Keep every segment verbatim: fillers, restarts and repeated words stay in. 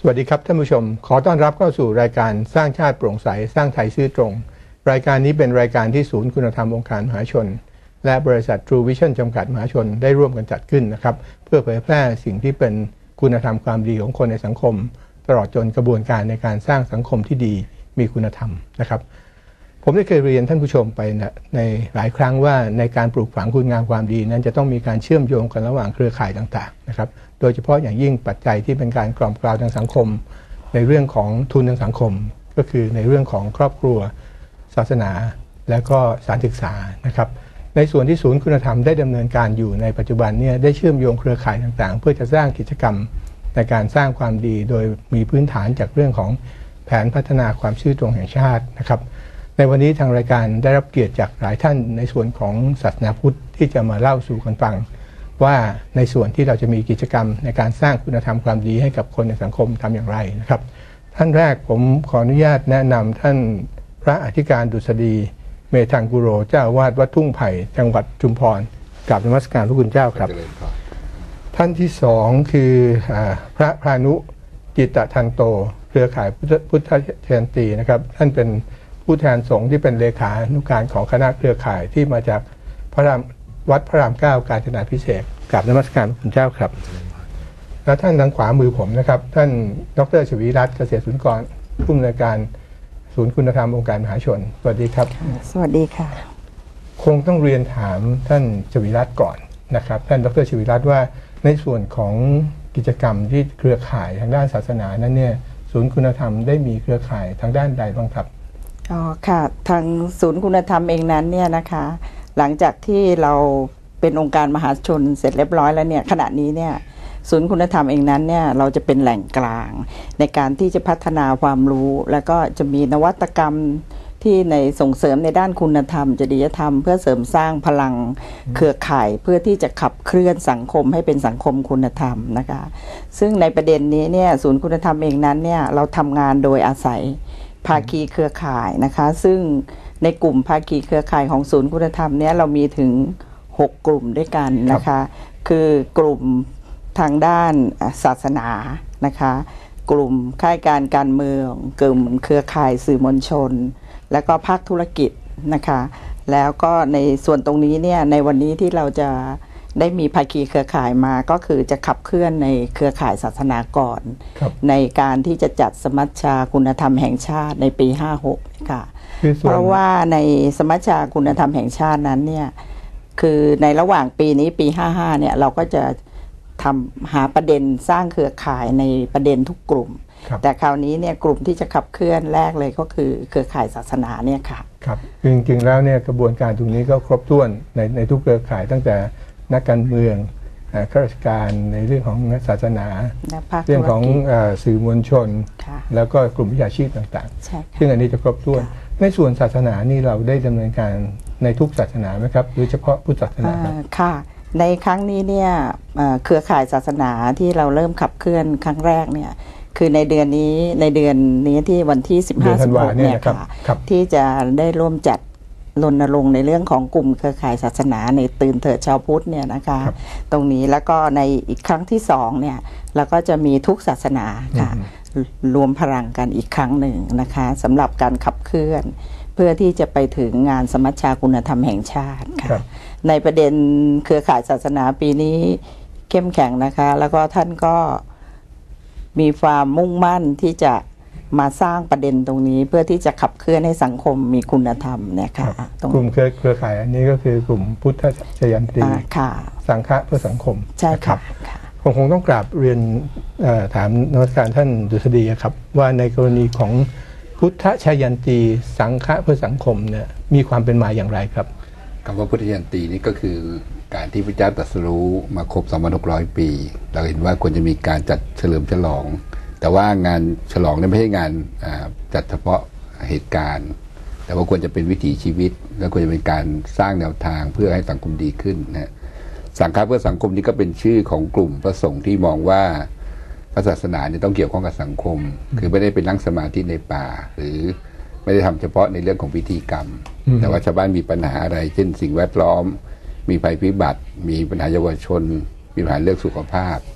วัสดีครับท่านผู้ชมขอต้อนรับเข้าสู่รายการสร้างชาติโปร่งใสสร้างไทยซื่อตรงรายการนี้เป็นรายการที่ศูนย์คุณธรรมองค์การมหาชนและบริษัท True Vision จำกัดมหาชนได้ร่วมกันจัดขึ้นนะครับเพื่อเผยแพร่สิ่งที่เป็นคุณธรรมความดีของคนในสังคมตลอดจนกระบวนการในการสร้างสังคมที่ดีมีคุณธรรมนะครับผมได้เคยเรียนท่านผู้ชมไปในหลายครั้งว่าในการปลูกฝังคุณงามความดีนั้นจะต้องมีการเชื่อมโยงกันระหว่างเครือข่ายต่างๆนะครับโดยเฉพาะอย่างยิ่งปัจจัยที่เป็นการกล่อมกล่าวทางสังคมในเรื่องของทุนทางสังคมก็คือในเรื่องของครอบครัวศาสนาและก็สถานศึกษานะครับในส่วนที่ศูนย์คุณธรรมได้ดำเนินการอยู่ในปัจจุบันเนี่ยได้เชื่อมโยงเครือข่ายต่างๆเพื่อจะสร้างกิจกรรมในการสร้างความดีโดยมีพื้นฐานจากเรื่องของแผนพัฒนาความซื่อตรงแห่งชาตินะครับในวันนี้ทางรายการได้รับเกียรติจากหลายท่านในส่วนของศาสนาพุทธที่จะมาเล่าสู่กันฟังว่าในส่วนที่เราจะมีกิจกรรมในการสร้างคุณธรรมความดีให้กับคนในสังคมทำอย่างไรนะครับท่านแรกผมขออนุญาตแนะนำท่านพระอธิการดุษฎีเมธังกุโรเจ้าวาดวัดทุ่งไผ่จังหวัดชุมพรกราบนมัสการพระคุณเจ้าครับท่านที่สองคือพระพานุจิตตทันโตเครือข่ายพุทธเชนตีนะครับท่านเป็นผู้แทนสงฆ์ที่เป็นเลขานุการของคณะเครือข่ายที่มาจากพระรามวัดพระรามเก้ากาญจนาภิเษกกราบนมัสการพระคุณเจ้าครับและท่านทางขวามือผมนะครับท่านดร.ชวีรัตน์เกษตรสุนทรผู้อำนวยการศูนย์คุณธรรมองค์การมหาชนสวัสดีครับสวัสดีค่ะคงต้องเรียนถามท่านชวีรัตน์ก่อนนะครับท่านดร.ชวีรัตน์ว่าในส่วนของกิจกรรมที่เครือข่ายทางด้านศาสนานั้นเนี่ยศูนย์คุณธรรมได้มีเครือข่ายทางด้านใดบ้างครับอ๋อค่ะทางศูนย์คุณธรรมเองนั้นเนี่ยนะคะหลังจากที่เราเป็นองค์การมหาชนเสร็จเรียบร้อยแล้วเนี่ยขณะนี้เนี่ยศูนย์คุณธรรมเองนั้นเนี่ยเราจะเป็นแหล่งกลางในการที่จะพัฒนาความรู้แล้วก็จะมีนวัตกรรมที่ในส่งเสริมในด้านคุณธรรมจริยธรรมเพื่อเสริมสร้างพลังเครือข่ายเพื่อที่จะขับเคลื่อนสังคมให้เป็นสังคมคุณธรรมนะคะซึ่งในประเด็นนี้เนี่ยศูนย์คุณธรรมเองนั้นเนี่ยเราทำงานโดยอาศัยภาคีเครือข่ายนะคะซึ่งในกลุ่มภาคีเครือข่ายของศูนย์คุณธรรมเนี่ยเรามีถึงหกกลุ่มด้วยกันนะคะคือกลุ่มทางด้านศาสนานะคะกลุ่มค่ายการการเมืองกลุ่มเครือข่ายสื่อมวลชนแล้วก็ภาคธุรกิจนะคะแล้วก็ในส่วนตรงนี้เนี่ยในวันนี้ที่เราจะได้มีภาคีเครือข่ายมาก็คือจะขับเคลื่อนในเครือข่ายศาสนาก่อนในการที่จะจัดสมัชชาคุณธรรมแห่งชาติในปีห้าหกค่ะเพราะว่าในสมัชชาคุณธรรมแห่งชาตินั้นเนี่ยคือในระหว่างปีนี้ปีห้าห้าเนี่ยเราก็จะทำหาประเด็นสร้างเครือข่ายในประเด็นทุกกลุ่มแต่คราวนี้เนี่ยกลุ่มที่จะขับเคลื่อนแรกเลยก็คือเครือข่ายศาสนาเนี่ยค่ะครับจริงๆแล้วเนี่ยกระบวนการตรงนี้ก็ครบถ้วนในในทุกเครือข่ายตั้งแต่นักการเมืองข้าราชการในเรื่องของศาสนาเรื่องของสื่อมวลชนแล้วก็กลุ่มวิชาชีพต่างๆซึ่งอันนี้จะครบถ้วนในส่วนศาสนานี่เราได้ดำเนินการในทุกศาสนาไหมครับโดยเฉพาะพุทธศาสนาค่ะในครั้งนี้เนี่ยเครือข่ายศาสนาที่เราเริ่มขับเคลื่อนครั้งแรกเนี่ยคือในเดือนนี้ในเดือนนี้ที่วันที่สิบห้า สิบหกเนี่ยค่ะที่จะได้ร่วมจัดรณรงค์ในเรื่องของกลุ่มเครือข่ายศาสนาในตื่นเถิดชาวพุทธเนี่ยนะคะตรงนี้แล้วก็ในอีกครั้งที่สองเนี่ยเราก็จะมีทุกศาสนาค่ะรวมพลังกันอีกครั้งหนึ่งนะคะสำหรับการขับเคลื่อนเพื่อที่จะไปถึงงานสมัชชาคุณธรรมแห่งชาติค่ะในประเด็นเครือข่ายศาสนาปีนี้เข้มแข็งนะคะแล้วก็ท่านก็มีความมุ่งมั่นที่จะมาสร้างประเด็นตรงนี้เพื่อที่จะขับเคลื่อนให้สังคมมีคุณธรรมเนี่ยค่ะกลุ่มเครือข่ายอันนี้ก็คือกลุ่มพุทธชยันตีสังฆะเพื่อสังคมใช่ครับผมคงต้องกราบเรียนถามนมัสการท่านดุษฎีครับว่าในกรณีของพุทธชยันตีสังฆะเพื่อสังคมเนี่ยมีความเป็นมาอย่างไรครับคำว่าพุทธชยันตีนี่ก็คือการที่พระเจ้าตรัสรู้มาครบ สองพันหกร้อย ปีเราเห็นว่าควรจะมีการจัดเฉลิมฉลองแต่ว่างานฉลองนี่ไม่ใช่งานจัดเฉพาะเหตุการณ์แต่ว่าควรจะเป็นวิถีชีวิตและควรจะเป็นการสร้างแนวทางเพื่อให้สังคมดีขึ้นนะสังฆะเพื่อสังคมนี้ก็เป็นชื่อของกลุ่มพระสงฆ์ที่มองว่าพระศาสนาเนี่ยต้องเกี่ยวข้องกับสังคมคือไม่ได้เป็นนั่งสมาธิในป่าหรือไม่ได้ทำเฉพาะในเรื่องของพิธีกรรมแต่ว่าชาวบ้านมีปัญหาอะไรเช่นสิ่งแวดล้อมมีภัยพิบัติมีปัญหาเยาวชนมีปัญหาเรื่องสุขภาพ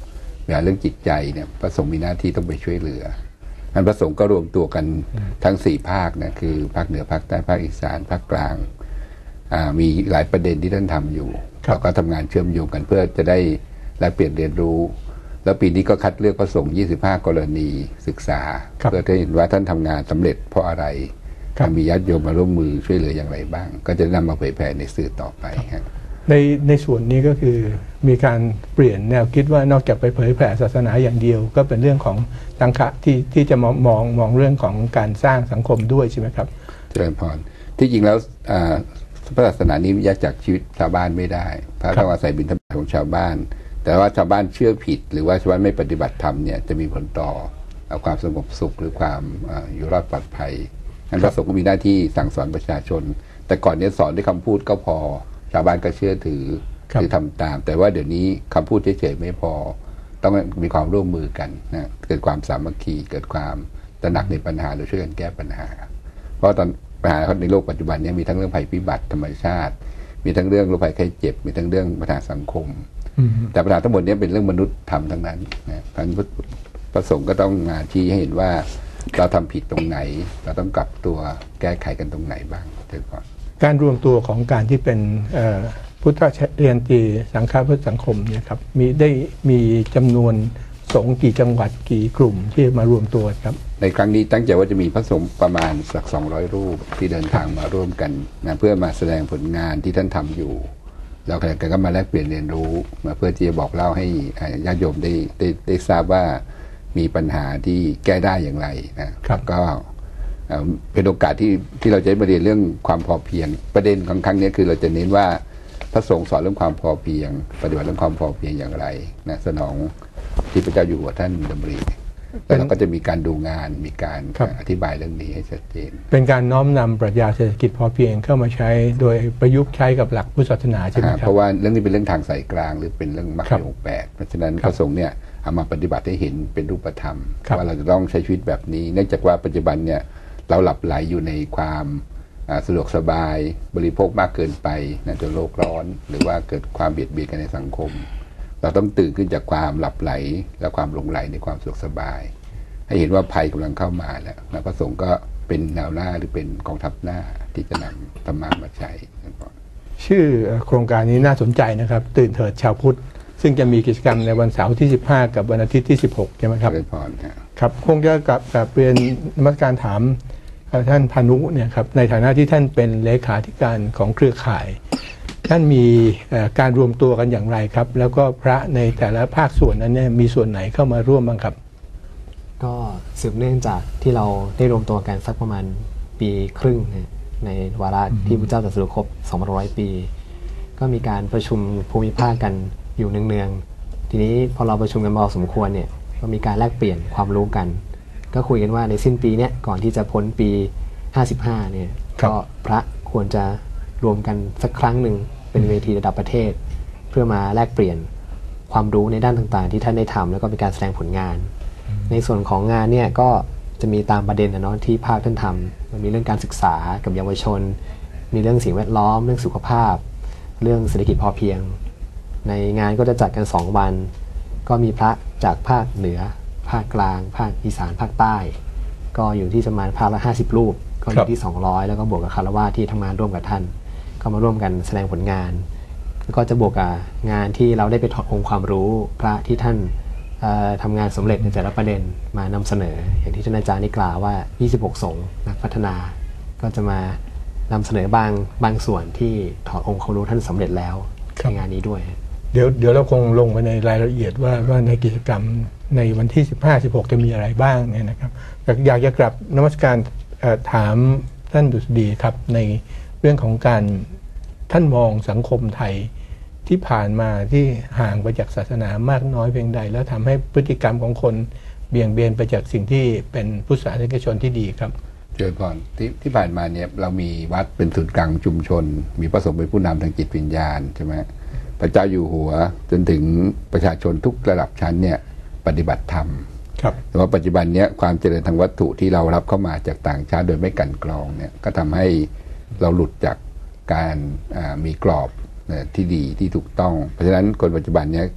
เรื่องจิตใจเนี่ยพระสงฆ์มีหน้าที่ต้องไปช่วยเหลืออันพระสงฆ์ก็รวมตัวกันทั้งสี่ภาคนะคือภาคเหนือภาคใต้ภาคอีสานภาคกลางมีหลายประเด็นที่ท่านทำอยู่แล้วก็ทำงานเชื่อมโยงกันเพื่อจะได้แลกเปลี่ยนเรียนรู้แล้วปีนี้ก็คัดเลือกพระสงฆ์ยี่สิบห้ากรณีศึกษาเพื่อจะเห็นว่าท่านทำงานสำเร็จเพราะอะไรมีญาติโยมมาร่วมมือช่วยเหลืออย่างไรบ้างก็จะนำมาเผยแผ่ในสื่อต่อไปครับในในส่วนนี้ก็คือมีการเปลี่ยนแนวคิดว่านอกจากไปเผยแผ่ศาสนาอย่างเดียวก็เป็นเรื่องของสังฆะที่ที่จะมองมองมองเรื่องของการสร้างสังคมด้วยใช่ไหมครับเจริญพรที่จริงแล้วพระศาสนานี้แยกจากชีวิตชาวบ้านไม่ได้พระต้องอาศัยบิณฑบาตของชาวบ้านแต่ว่าชาวบ้านเชื่อผิดหรือว่าชาวบ้านไม่ปฏิบัติธรรมเนี่ยจะมีผลต่อความสงบสุขหรือความอยู่รอดปลอดภัยงั้นพระสงฆ์ก็มีหน้าที่สั่งสอนประชาชนแต่ก่อนนี้สอนด้วยคำพูดก็พอชาวบ้านก็เชื่อถือหรือทำตามแต่ว่าเดี๋ยวนี้คำพูดเฉยๆไม่พอต้องมีความร่วมมือกันนะเกิดความสามัคคีเกิดความตระหนักในปัญหาโดยช่วยกันแก้ปัญหาเพราะตอนปัญหาในโลกปัจจุบันนี้มีทั้งเรื่องภัยพิบัติธรรมชาติมีทั้งเรื่องโรคภัยไข้เจ็บมีทั้งเรื่องปัญหาสังคมแต่ปัญหาทั้งหมดนี้เป็นเรื่องมนุษย์ทำทั้งนั้นนะท่านพระสงฆ์ก็ต้องมาชี้ให้เห็นว่าเราทำผิดตรงไหนเราต้องกลับตัวแก้ไขกันตรงไหนบ้างเดี๋ยวก่อนการรวมตัวของการที่เป็นพุทธเรียนตีสังฆพุทธสังคมเนี่ยครับมีได้มีจำนวนสงฆ์กี่จังหวัดกี่กลุ่มที่มารวมตัวครับในครั้งนี้ตั้งใจว่าจะมีพระสงฆ์ประมาณสักสองร้อยรูปที่เดินทางมาร่วมกันนะเพื่อมาแสดงผลงานที่ท่านทำอยู่แล้วก็มาแลกเปลี่ยนเรียนรู้มาเพื่อที่จะบอกเล่าให้ญาติโยมได้ได้ได้ทราบว่ามีปัญหาที่แก้ได้อย่างไรนะครับก็เป็นโอกาสที่ที่เราจะมาเรียนเรื่องความพอเพียงประเด็นของครั้งนี้คือเราจะเน้นว่าพระสงฆ์สอนเรื่องความพอเพียงปฏิบัติเรื่องความพอเพียงอย่างไรนะสนองที่พระเจ้าอยู่หัวท่านดำริแล้วเราก็จะมีการดูงานมีการอธิบายเรื่องนี้ให้ชัดเจนเป็นการน้อมนำปรัชญาเศรษฐกิจพอเพียงเข้ามาใช้โดยประยุกต์ใช้กับหลักพุทธศาสนาใช่ไหมครับเพราะว่าเรื่องนี้เป็นเรื่องทางสายกลางหรือเป็นเรื่องมรรคองค์แปดเพราะฉะนั้นพระสงฆ์เนี่ยเอามาปฏิบัติให้เห็นเป็นรูปธรรมว่าเราจะต้องใช้ชีวิตแบบนี้เนื่องจากว่าปัจจุบันเนี่ยเราหลับไหลอยู่ในความสะดวกสบายบริโภคมากเกินไปนะจนโลกร้อนหรือว่าเกิดความเบียดเบียนกันในสังคมเราต้องตื่นขึ้นจากความหลับไหลและความหลงไหลในความสะดวกสบายให้เห็นว่าภัยกำลังเข้ามาแล้วนะพระสงฆ์ก็เป็นแนวหน้าหรือเป็นกองทัพหน้าที่จะนำธรรมะมาใช้ชื่อโครงการนี้น่าสนใจนะครับตื่นเถิดชาวพุทธซึ่งจะมีกิจกรรมในวันเสาร์ที่สิบห้ากับวันอาทิตย์ที่สิบหกใช่ไหมครับครับคงจะกับกับเรียนนมัสการถามท่านพานุเนี่ยครับในฐานะที่ท่านเป็นเลขาธิการของเครือข่ายท่านมีการรวมตัวกันอย่างไรครับแล้วก็พระในแต่ละภาคส่วนนั้นเนี่ยมีส่วนไหนเข้ามาร่วมบ้างครับก็สืบเนื่องจากที่เราได้รวมตัวกันสักประมาณปีครึ่งในวาระที่พระเจ้าตรัสรู้ครบสองพันร้อยปีก็มีการประชุมภูมิภาคกันอยู่เนืองๆทีนี้พอเราประชุมกันพอสมควรเนี่ยก็มีการแลกเปลี่ยนความรู้กันก็คุยกันว่าในสิ้นปีเนี้ยก่อนที่จะพ้นปีห้าสิบห้าเนี่ยก็พระควรจะรวมกันสักครั้งหนึ่งเป็นเวทีระดับประเทศเพื่อมาแลกเปลี่ยนความรู้ในด้านต่างๆที่ท่านได้ทำแล้วก็เป็นการแสดงผลงานในส่วนของงานเนี่ยก็จะมีตามประเด็นนะเนาะที่ภาคท่านทำมันมีเรื่องการศึกษากับเยาวชนมีเรื่องสิ่งแวดล้อมเรื่องสุขภาพเรื่องเศรษฐกิจพอเพียงในงานก็จะจัดกันสองวันก็มีพระจากภาคเหนือภาคกลางภาคอีสานภาคใต้ก็อยู่ที่ประมาณภาคละห้าสิบรูปก็อยู่ที่สองร้อยแล้วก็บวกกับคารวะที่ทำงานร่วมกับท่านก็มาร่วมกันแสดงผลงานแล้วก็จะบวกกับงานที่เราได้ไปถอดองค์ความรู้พระที่ท่านทำงานสำเร็จในแต่ละประเด็นมานำเสนออย่างที่ท่านอาจารย์ได้กล่าวว่ายี่สิบหกสงฆ์นักพัฒนาก็จะมานำเสนอบางบางส่วนที่ถอดองค์ความรู้ท่านสำเร็จแล้วในงานนี้ด้วยเดี๋ยวเดี๋ยวเราคงลงไปในรายละเอียดว่าว่าในกิจกรรมในวันที่สิบห้า สิบหกจะมีอะไรบ้างเนี่ยนะครับอยากจะกลับนมัสการถามท่านดุษฎีครับในเรื่องของการท่านมองสังคมไทยที่ผ่านมาที่ห่างไปจากศาสนามากน้อยเพียงใดแล้วทำให้พฤติกรรมของคนเบี่ยงเบนไปจากสิ่งที่เป็นพุทธศาสนิกชนที่ดีครับเจริญพรที่ที่ผ่านมาเนี่ยเรามีวัดเป็นศูนย์กลางชุมชนมีพระสงฆ์เป็นผู้นำทางจิตวิญญาณใช่ไหมพระเจ้าอยู่หัวจนถึงประชาชนทุกระดับชั้นเนี่ยปฏิบัติธรรมแต่ว่าปัจจุบันนี้ความเจริญทางวัตถุที่เรารับเข้ามาจากต่างชาติโดยไม่กันกรองเนี่ยก็ทำให้เราหลุดจากการมีกรอบที่ดีที่ถูกต้องเพราะฉะนั้นคนปัจจุบันนี้ก็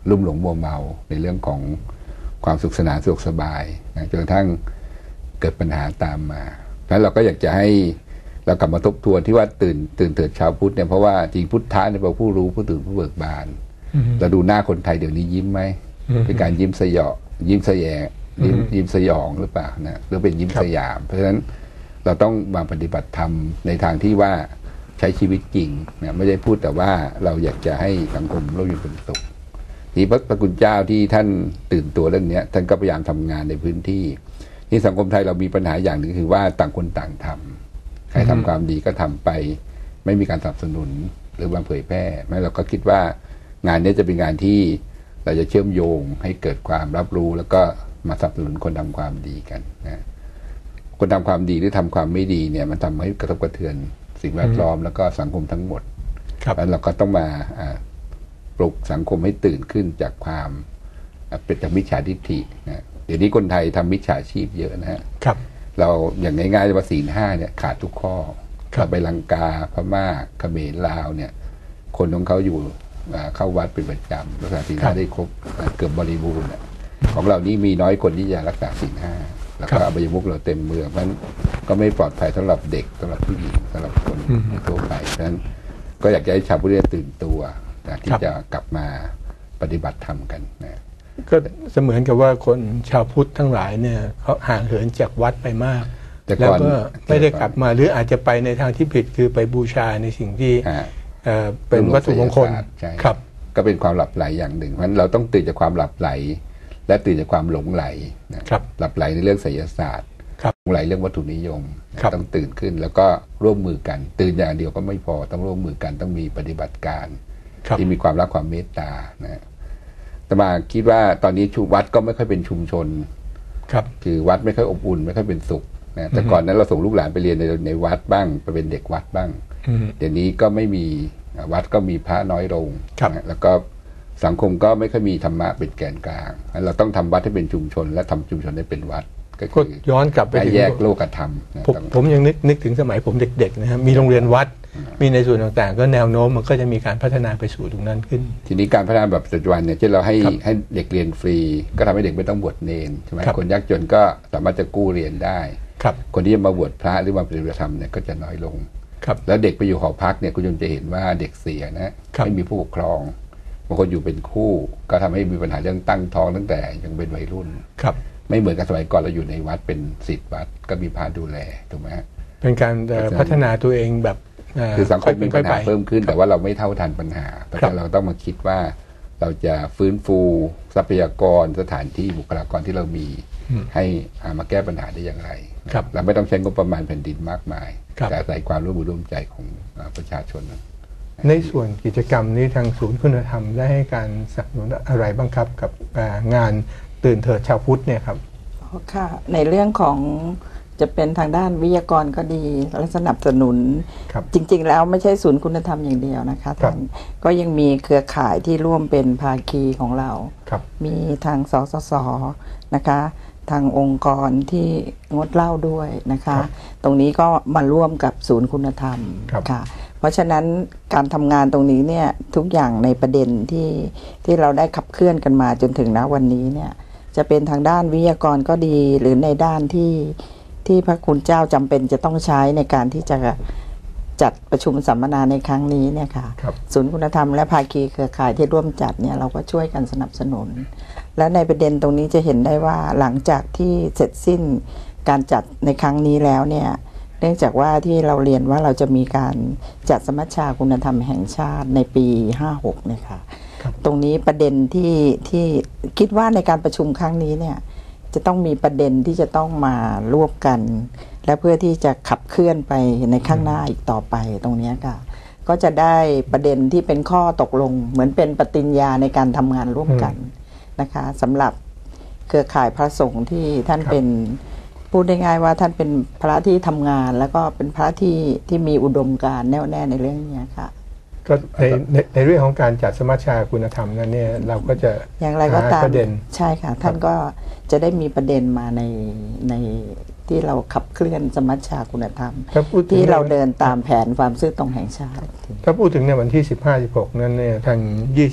ลุ่มหลงมัวเมาในเรื่องของความสุขสนานสะดวกสบายนะจนกระทั่งเกิดปัญหาตามมาเพราะฉะนั้นเราก็อยากจะให้เรากลับมาทบทวนที่ว่าตื่นตื่นเถิดชาวพุทธเนี่ยเพราะว่าจริงพุทธะเนี่ยเป็นผู้รู้ผู้ตื่นผู้เบิกบานเราดูหน้าคนไทยเดี๋ยวนี้ยิ้มไหมเป็นการยิ้มสยองยิ้มสยงยิ้มยิ้มสยองหรือเปล่านะหรือเป็นยิ้มสยามเพราะฉะนั้นเราต้องมาปฏิบัติธรรมในทางที่ว่าใช้ชีวิตจริงนะไม่ได้พูดแต่ว่าเราอยากจะให้สังคมเราอยู่เป็นสุขที่พระคุณเจ้าที่ท่านตื่นตัวเรื่องนี้ท่านก็พยายามทำงานในพื้นที่ที่สังคมไทยเรามีปัญหาอย่างหนึ่งคือว่าต่างคนต่างทำใครทำความดีก็ทำไปไม่มีการสนับสนุนหรือมาเผยแพร่ไม่เราก็คิดว่างานนี้จะเป็นงานที่เราจะเชื่อมโยงให้เกิดความรับรู้แล้วก็มาสนับสนุนคนทำความดีกันนะคนทำความดีหรือทำความไม่ดีเนี่ยมันทำให้กระทบกระเทือนสิ่งแวดล้อมแล้วก็สังคมทั้งหมดแล้วเราก็ต้องมาปลุกสังคมให้ตื่นขึ้นจากความเป็นจากมิจฉาทิฏฐินะเดี๋ยวนี้คนไทยทำมิจฉาชีพเยอะนะฮะเราอย่างง่ายๆว่าศีลห้าเนี่ยขาดทุกข้อเราไปลังกาพม่าเขมรลาวเนี่ยคนของเขาอยู่เข้าวัดเป็นประจำรักษาศีลห้าได้ครบเกือบบริบูรณ์ของเรานี่มีน้อยคนที่จะรักษาศีลห้าแล้วก็อบายมุขเราเต็มเมืองเพราะฉะนั้นก็ไม่ปลอดภัยสำหรับเด็กสำหรับผู้หญิงสำหรับคนทั่วไปเพราะฉะนั้นก็อยากจะให้ชาวพุทธตื่นตัวที่จะกลับมาปฏิบัติธรรมกันนะก็เสมือนกับว่าคนชาวพุทธทั้งหลายเนี่ยเขาห่างเหินจากวัดไปมากแล้วก็ไม่ได้กลับมาหรืออาจจะไปในทางที่ผิดคือไปบูชาในสิ่งที่เป็นวัตถุมงคลครับก็เป็นความหลับไหลอย่างหนึ่งเพราะฉะนั้นเราต้องตื่นจากความหลับไหลและตื่นจากความหลงไหลนะครับหลับไหลในเรื่องไสยศาสตร์หลงไหลเรื่องวัตถุนิยมต้องตื่นขึ้นแล้วก็ร่วมมือกันตื่นอย่างเดียวก็ไม่พอต้องร่วมมือกันต้องมีปฏิบัติการที่มีความรักความเมตตานะแต่มาคิดว่าตอนนี้ชุมวัดก็ไม่ค่อยเป็นชุมชนครับคือวัดไม่ค่อยอบอุ่นไม่ค่อยเป็นสุขนะแต่ก่อนนั้นเราส่งลูกหลานไปเรียนในในวัดบ้างไปเป็นเด็กวัดบ้างเดี๋ยวนี้ก็ไม่มีวัดก็มีพระน้อยลงนะแล้วก็สังคมก็ไม่ค่อยมีธรรมะเป็นแกนกลางเราต้องทำวัดให้เป็นชุมชนและทำชุมชนให้เป็นวัดก็คือย้อนกลับไปแยกโลกธรรมผมผมยังนึกนึกถึงสมัยผมเด็กๆนะครับมีโรงเรียนวัดมีในส่วนต่างๆก็แนวโน้มมันก็จะมีการพัฒนาไปสู่ตรงนั้นขึ้นทีนี้การพัฒนาแบบปัจจุบันเนี่ยที่เราให้ให้เด็กเรียนฟรีก็ทำให้เด็กไม่ต้องบวชเนรใช่ไหมคนยากจนก็สามารถจะกู้เรียนได้คนที่จะมาบวชพระหรือมาปฏิบัติธรรมเนี่ยก็จะน้อยลงแล้วเด็กไปอยู่หอพักเนี่ยคุณยมจะเห็นว่าเด็กเสียนะไม่มีผู้ปกครองบางคนอยู่เป็นคู่ก็ทำให้มีปัญหาเรื่องตั้งท้องตั้งแต่ยังเป็นวัยรุ่นครับไม่เหมือนกับสมัยก่อนเราอยู่ในวัดเป็นศิษย์วัดก็มีพระดูแลถูกไหมเป็นการพัฒนาตัวเองแบบคือสังคมมีปัญหาเพิ่มขึ้นแต่ว่าเราไม่เท่าทันปัญหาเพราะฉะนั้นเราต้องมาคิดว่าเราจะฟื้นฟูทรัพยากรสถานที่บุคลากรที่เรามีให้มาแก้ปัญหาได้อย่างไรเราไม่ต้องใช้งบประมาณแผ่นดินมากมายแต่อาศัยความร่วมมือร่วมใจของประชาชนในส่วนกิจกรรมนี้ทางศูนย์คุณธรรมได้ให้การสนับสนุนอะไรบ้างครับกับงานตื่นเถิดชาวพุทธเนี่ยครับค่ะในเรื่องของจะเป็นทางด้านวิทยากรก็ดีและสนับสนุนจริงๆแล้วไม่ใช่ศูนย์คุณธรรมอย่างเดียวนะคะท่านก็ยังมีเครือข่ายที่ร่วมเป็นภาคีของเรามีทางสสสนะคะทางองค์กรที่งดเหล้าด้วยนะคะตรงนี้ก็มาร่วมกับศูนย์คุณธรรมค่ะเพราะฉะนั้นการทำงานตรงนี้เนี่ยทุกอย่างในประเด็นที่ที่เราได้ขับเคลื่อนกันมาจนถึงณวันนี้เนี่ยจะเป็นทางด้านวิทยากรก็ดีหรือในด้านที่ที่พระคุณเจ้าจำเป็นจะต้องใช้ในการที่จะจัดประชุมสัมมนาในครั้งนี้เนี่ยค่ะศูนย์คุณธรรมและภาคีเครือข่ายที่ร่วมจัดเนี่ยเราก็ช่วยกันสนับสนุนและในประเด็นตรงนี้จะเห็นได้ว่าหลังจากที่เสร็จสิ้นการจัดในครั้งนี้แล้วเนี่ยเนื่องจากว่าที่เราเรียนว่าเราจะมีการจัดสมัชชาคุณธรรมแห่งชาติในปีห้าหกเนี่ยค่ะตรงนี้ประเด็นที่ที่คิดว่าในการประชุมครั้งนี้เนี่ยจะต้องมีประเด็นที่จะต้องมาร่วมกันและเพื่อที่จะขับเคลื่อนไปในข้างหน้าอีกต่อไปตรงนี้ค่ะก็จะได้ประเด็นที่เป็นข้อตกลงเหมือนเป็นปฏิญญาในการทำงานร่วมกันนะคะสำหรับเครือข่ายพระสงฆ์ที่ท่านเป็นพูดได้ง่ายว่าท่านเป็นพระที่ทำงานแล้วก็เป็นพระที่ที่มีอุดมการณ์แน่วแน่ในเรื่องนี้ค่ะก็ในในในเรื่องของการจัดสมัชชาคุณธรรมนั้นเนี่ยเราก็จะอย่างไรก็ตามประเด็นใช่ค่ะท่านก็จะได้มีประเด็นมาในในที่เราขับเคลื่อนสมัชชาคุณธรรมที่เราเดินตามแผนความซื่อตรงแห่งชาติถ้าพูดถึงในวันที่สิบห้า สิบหกนั้นเนี่ยทางยี่สิบ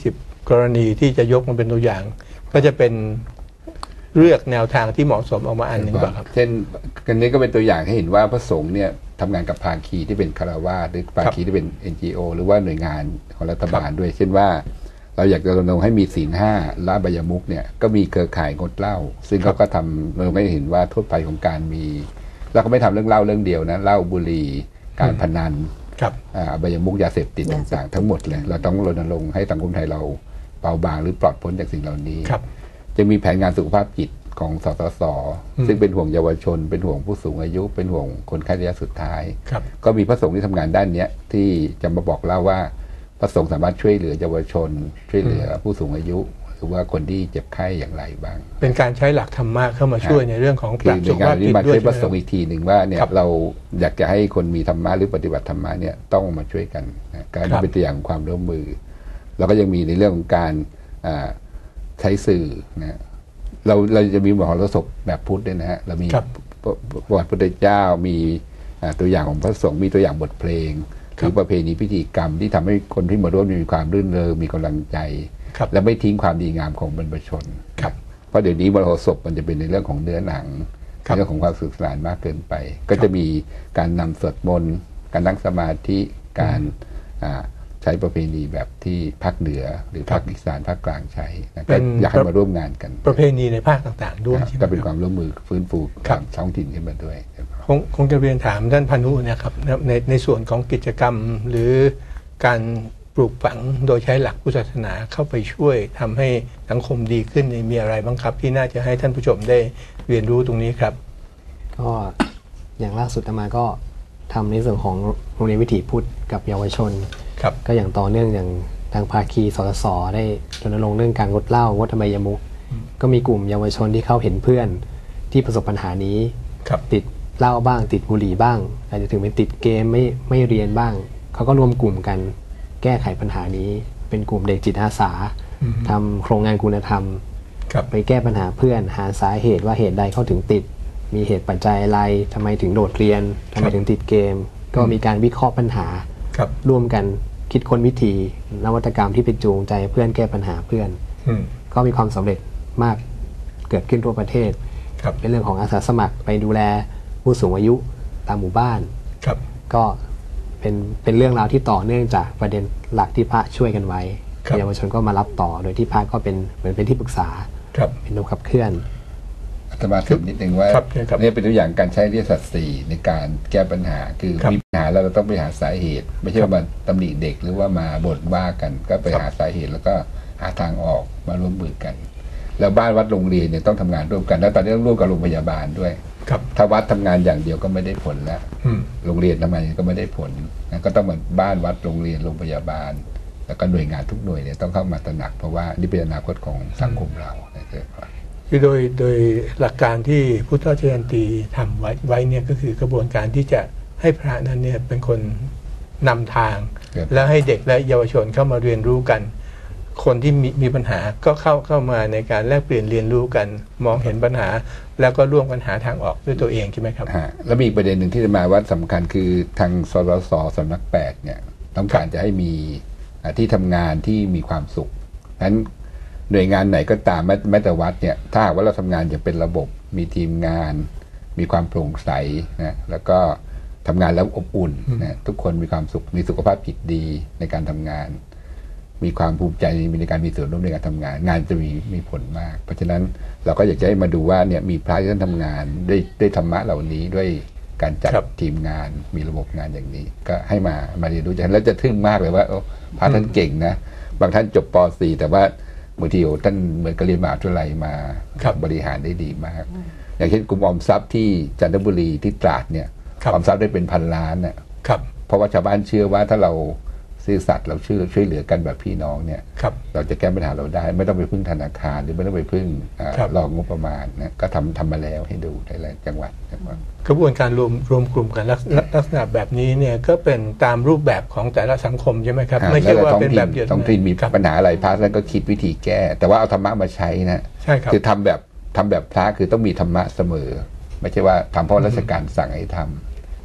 กรณีที่จะยกมันเป็นตัวอย่าง ก็จะเป็นเลือกแนวทางที่เหมาะสมออกมาอันหนึ่งครับเช่นกันนี้ก็เป็นตัวอย่างให้เห็นว่าพระสงฆ์เนี่ยทำงานกับภาคีที่เป็นคารวาสหรือภาคีที่เป็น เอ็น จี โอ หรือว่าหน่วยงานของรัฐบาลด้วย เช่นว่าเราอยากจะรณรงค์ให้มีศีลห้าละอบายมุขเนี่ยก็มีเครือข่ายงดเหล้าซึ่งเขาก็ทำเราไม่เห็นว่าโทษภัยของการมีแล้วก็ไม่ทำเรื่องเหล้าเรื่องเดียวนะเหล้าบุหรี่การพนันอบายมุขยาเสพติดต่างๆทั้งหมดเลยเราต้องรณรงค์ให้สังคมไทยเราเบาบางหรือปลอดพ้นจากสิ่งเหล่านี้จะมีแผนงานสุขภาพจิตของสสส.ซึ่งเป็นห่วงเยาวชนเป็นห่วงผู้สูงอายุเป็นห่วงคนไข้ระยะสุดท้ายก็มีพระสงฆ์ที่ทำงานด้านนี้ที่จะมาบอกเล่าว่าพระสงฆ์สามารถช่วยเหลือเยาวชนช่วยเหลือผู้สูงอายุหรือว่าคนที่เจ็บไข้อย่างไรบ้างเป็นการใช้หลักธรรมะเข้ามาช่วยในเรื่องของปรับสุขภาพจิตด้วยพระสงฆ์อีกทีหนึ่งว่าเนี่ยเราอยากจะให้คนมีธรรมะหรือปฏิบัติธรรมะเนี่ยต้องมาช่วยกันการเป็นตัวอย่างความร่วมมือแล้วก็ยังมีในเรื่องของการใช้สื่อนะเราเราจะมีมหรสพแบบพุทธด้วยนะฮะเรามีประวัติพุทธเจ้ามีตัวอย่างของพระสงฆ์มีตัวอย่างบทเพลงหรือประเพณีพิธีกรรมที่ทำให้คนที่มาร่วมมีความรื่นเริงมีกำลังใจและไม่ทิ้งความดีงามของบรรพชนเพราะเดี๋ยวนี้มหรสพมันจะเป็นในเรื่องของเนื้อหนังเรื่องของความสนุกสนานมากเกินไปก็จะมีการนำสวดมนต์การนั่งสมาธิการใช้ประเพณีแบบที่ภาคเหนือหรือภาคอีสานภาคกลางใช้ก็อยากให้มาร่วมงานกันประเพณีในภาคต่างๆด้วยก็เป็นความร่วมมือฟื้นฟูความท้องถิ่นขึ้นมาด้วยคงคงจะเรียนถามท่านพานุนะครับในในส่วนของกิจกรรมหรือการปลูกฝังโดยใช้หลักพุทธศาสนาเข้าไปช่วยทำให้สังคมดีขึ้นมีอะไรบ้างครับที่น่าจะให้ท่านผู้ชมได้เรียนรู้ตรงนี้ครับก็อย่างล่าสุดอามาก็ทำในส่วนของโรงเรียนวิถีพุทธกับเยาวชนก็อย่างต่อเนื่องอย่างทางภาคีสสสได้รณรงค์เรื่องการงดเหล้างดอบายมุขก็มีกลุ่มเยาวชนที่เขาเห็นเพื่อนที่ประสบปัญหานี้ติดเหล้าบ้างติดบุหรี่บ้างอาจจะถึงเป็นติดเกมไม่ไม่เรียนบ้างเขาก็รวมกลุ่มกันแก้ไขปัญหานี้เป็นกลุ่มเด็กจิตอาสาทำโครงงานคุณธรรมไปแก้ปัญหาเพื่อนหาสาเหตุว่าเหตุใดเขาถึงติดมีเหตุปัจจัยอะไรทำไมถึงโดดเรียนทำไมถึงติดเกมก็มีการวิเคราะห์ปัญหาร่วมกันคิดค้นวิธีนวัตกรรมที่เป็นจูงใจเพื่อนแก้ปัญหาเพื่อนก็มีความสำเร็จมากเกิดขึ้นทั่วประเทศเป็นเรื่องของอาสาสมัครไปดูแลผู้สูงอายุตามหมู่บ้านก็เป็นเป็นเรื่องราวที่ต่อเนื่องจากประเด็นหลักที่พระช่วยกันไว้เยาวชนก็มารับต่อโดยที่พระก็เป็นเหมือนเป็นที่ปรึกษาเป็นตัวขับเคลื่อนอาตมาถึงนิดนึงว่านี่เป็นตัวอย่างการใช้อริยสัจสี่ในการแก้ปัญหาคือมีปัญหาแล้วเราต้องไปหาสาเหตุไม่ใช่ว่ามาตำหนิเด็กหรือว่ามาบ่นว่ากันก็ไปหาสาเหตุแล้วก็หาทางออกมาร่วมมือกันแล้วบ้านวัดโรงเรียนเนี่ยต้องทำงานร่วมกันแล้วตอนนี้ต้องร่วมกับโรงพยาบาลด้วยถ้าวัดทำงานอย่างเดียวก็ไม่ได้ผลแล้วโรงเรียนทำงานก็ไม่ได้ผลก็ต้องเหมือนบ้านวัดโรงเรียนโรงพยาบาลแล้วก็หน่วยงานทุกหน่วยเนี่ยต้องเข้ามาตระหนักเพราะว่านี่เป็นอนาคตของสังคมเราคือโดยโดยหลักการที่พุทธเจริญตีทำไว้ไว้เนี่ยก็คือกระบวนการที่จะให้พระนั้นเนี่ยเป็นคนนำทางและให้เด็กและเยาวชนเข้ามาเรียนรู้กันคนที่มีมีปัญหาก็เข้าเข้ามาในการแลกเปลี่ยนเรียนรู้กันมองเห็นปัญหาแล้วก็ร่วมกันหาทางออกด้วยตัวเองใช่ไหมครับแล้วมีอีกประเด็นหนึ่งที่จะมาว่าสำคัญคือทางสสสสำนักแปดเนี่ยต้องการจะให้มีที่ทำงานที่มีความสุขนั้นหน่วยงานไหนก็ตามแม้แต่วัดเนี่ยถ้าหากว่าเราทำงานอย่างเป็นระบบมีทีมงานมีความโปร่งใสนะแล้วก็ทำงานแล้วอบอุ่นนะทุกคนมีความสุขมีสุขภาพจิตดีในการทำงานมีความภูมิใจในการมีส่วนร่วมในการทำงานงานจะมีมีผลมากเพราะฉะนั้นเราก็อยากจะให้มาดูว่าเนี่ยมีพระที่ท่านทำงานด้วยด้วยธรรมะเหล่านี้ด้วยการจัดทีมงานมีระบบงานอย่างนี้ก็ให้มามาเรียนรู้กันแล้วจะทึ่งมากเลยว่าโอ้พระท่านเก่งนะบางท่านจบป .สี่ แต่ว่าบางทีท่านเหมือนกับเรียนมหาวิทยาลัยมาบริหารได้ดีมากอย่างเช่นกลุ่มออมทรัพย์ที่จันทบุรีที่ตราดเนี่ยออมทรัพย์ได้เป็นพันล้านน่ะเพราะว่าชาวบ้านเชื่อว่าถ้าเราซื่อสัตย์เราช่วยช่วยเหลือกันแบบพี่น้องเนี่ยเราจะแก้ปัญหาเราได้ไม่ต้องไปพึ่งธนาคารหรือไม่ต้องไปพึ่งรองงบประมาณนะก็ทำทำมาแล้วให้ดูในหลายจังหวัดกระบวนการรวมรวมกลุ่มกันลักษณะแบบนี้เนี่ยก็เป็นตามรูปแบบของแต่ละสังคมใช่ไหมครับไม่ใช่ว่าเป็นแบบเดียวต้องที่มีปัญหาอะไรพระท่านก็คิดวิธีแก้แต่ว่าเอาธรรมะมาใช้นะใช่ครับคือทำแบบทำแบบพระคือต้องมีธรรมะเสมอไม่ใช่ว่าทำเพราะราชการสั่งให้ทำ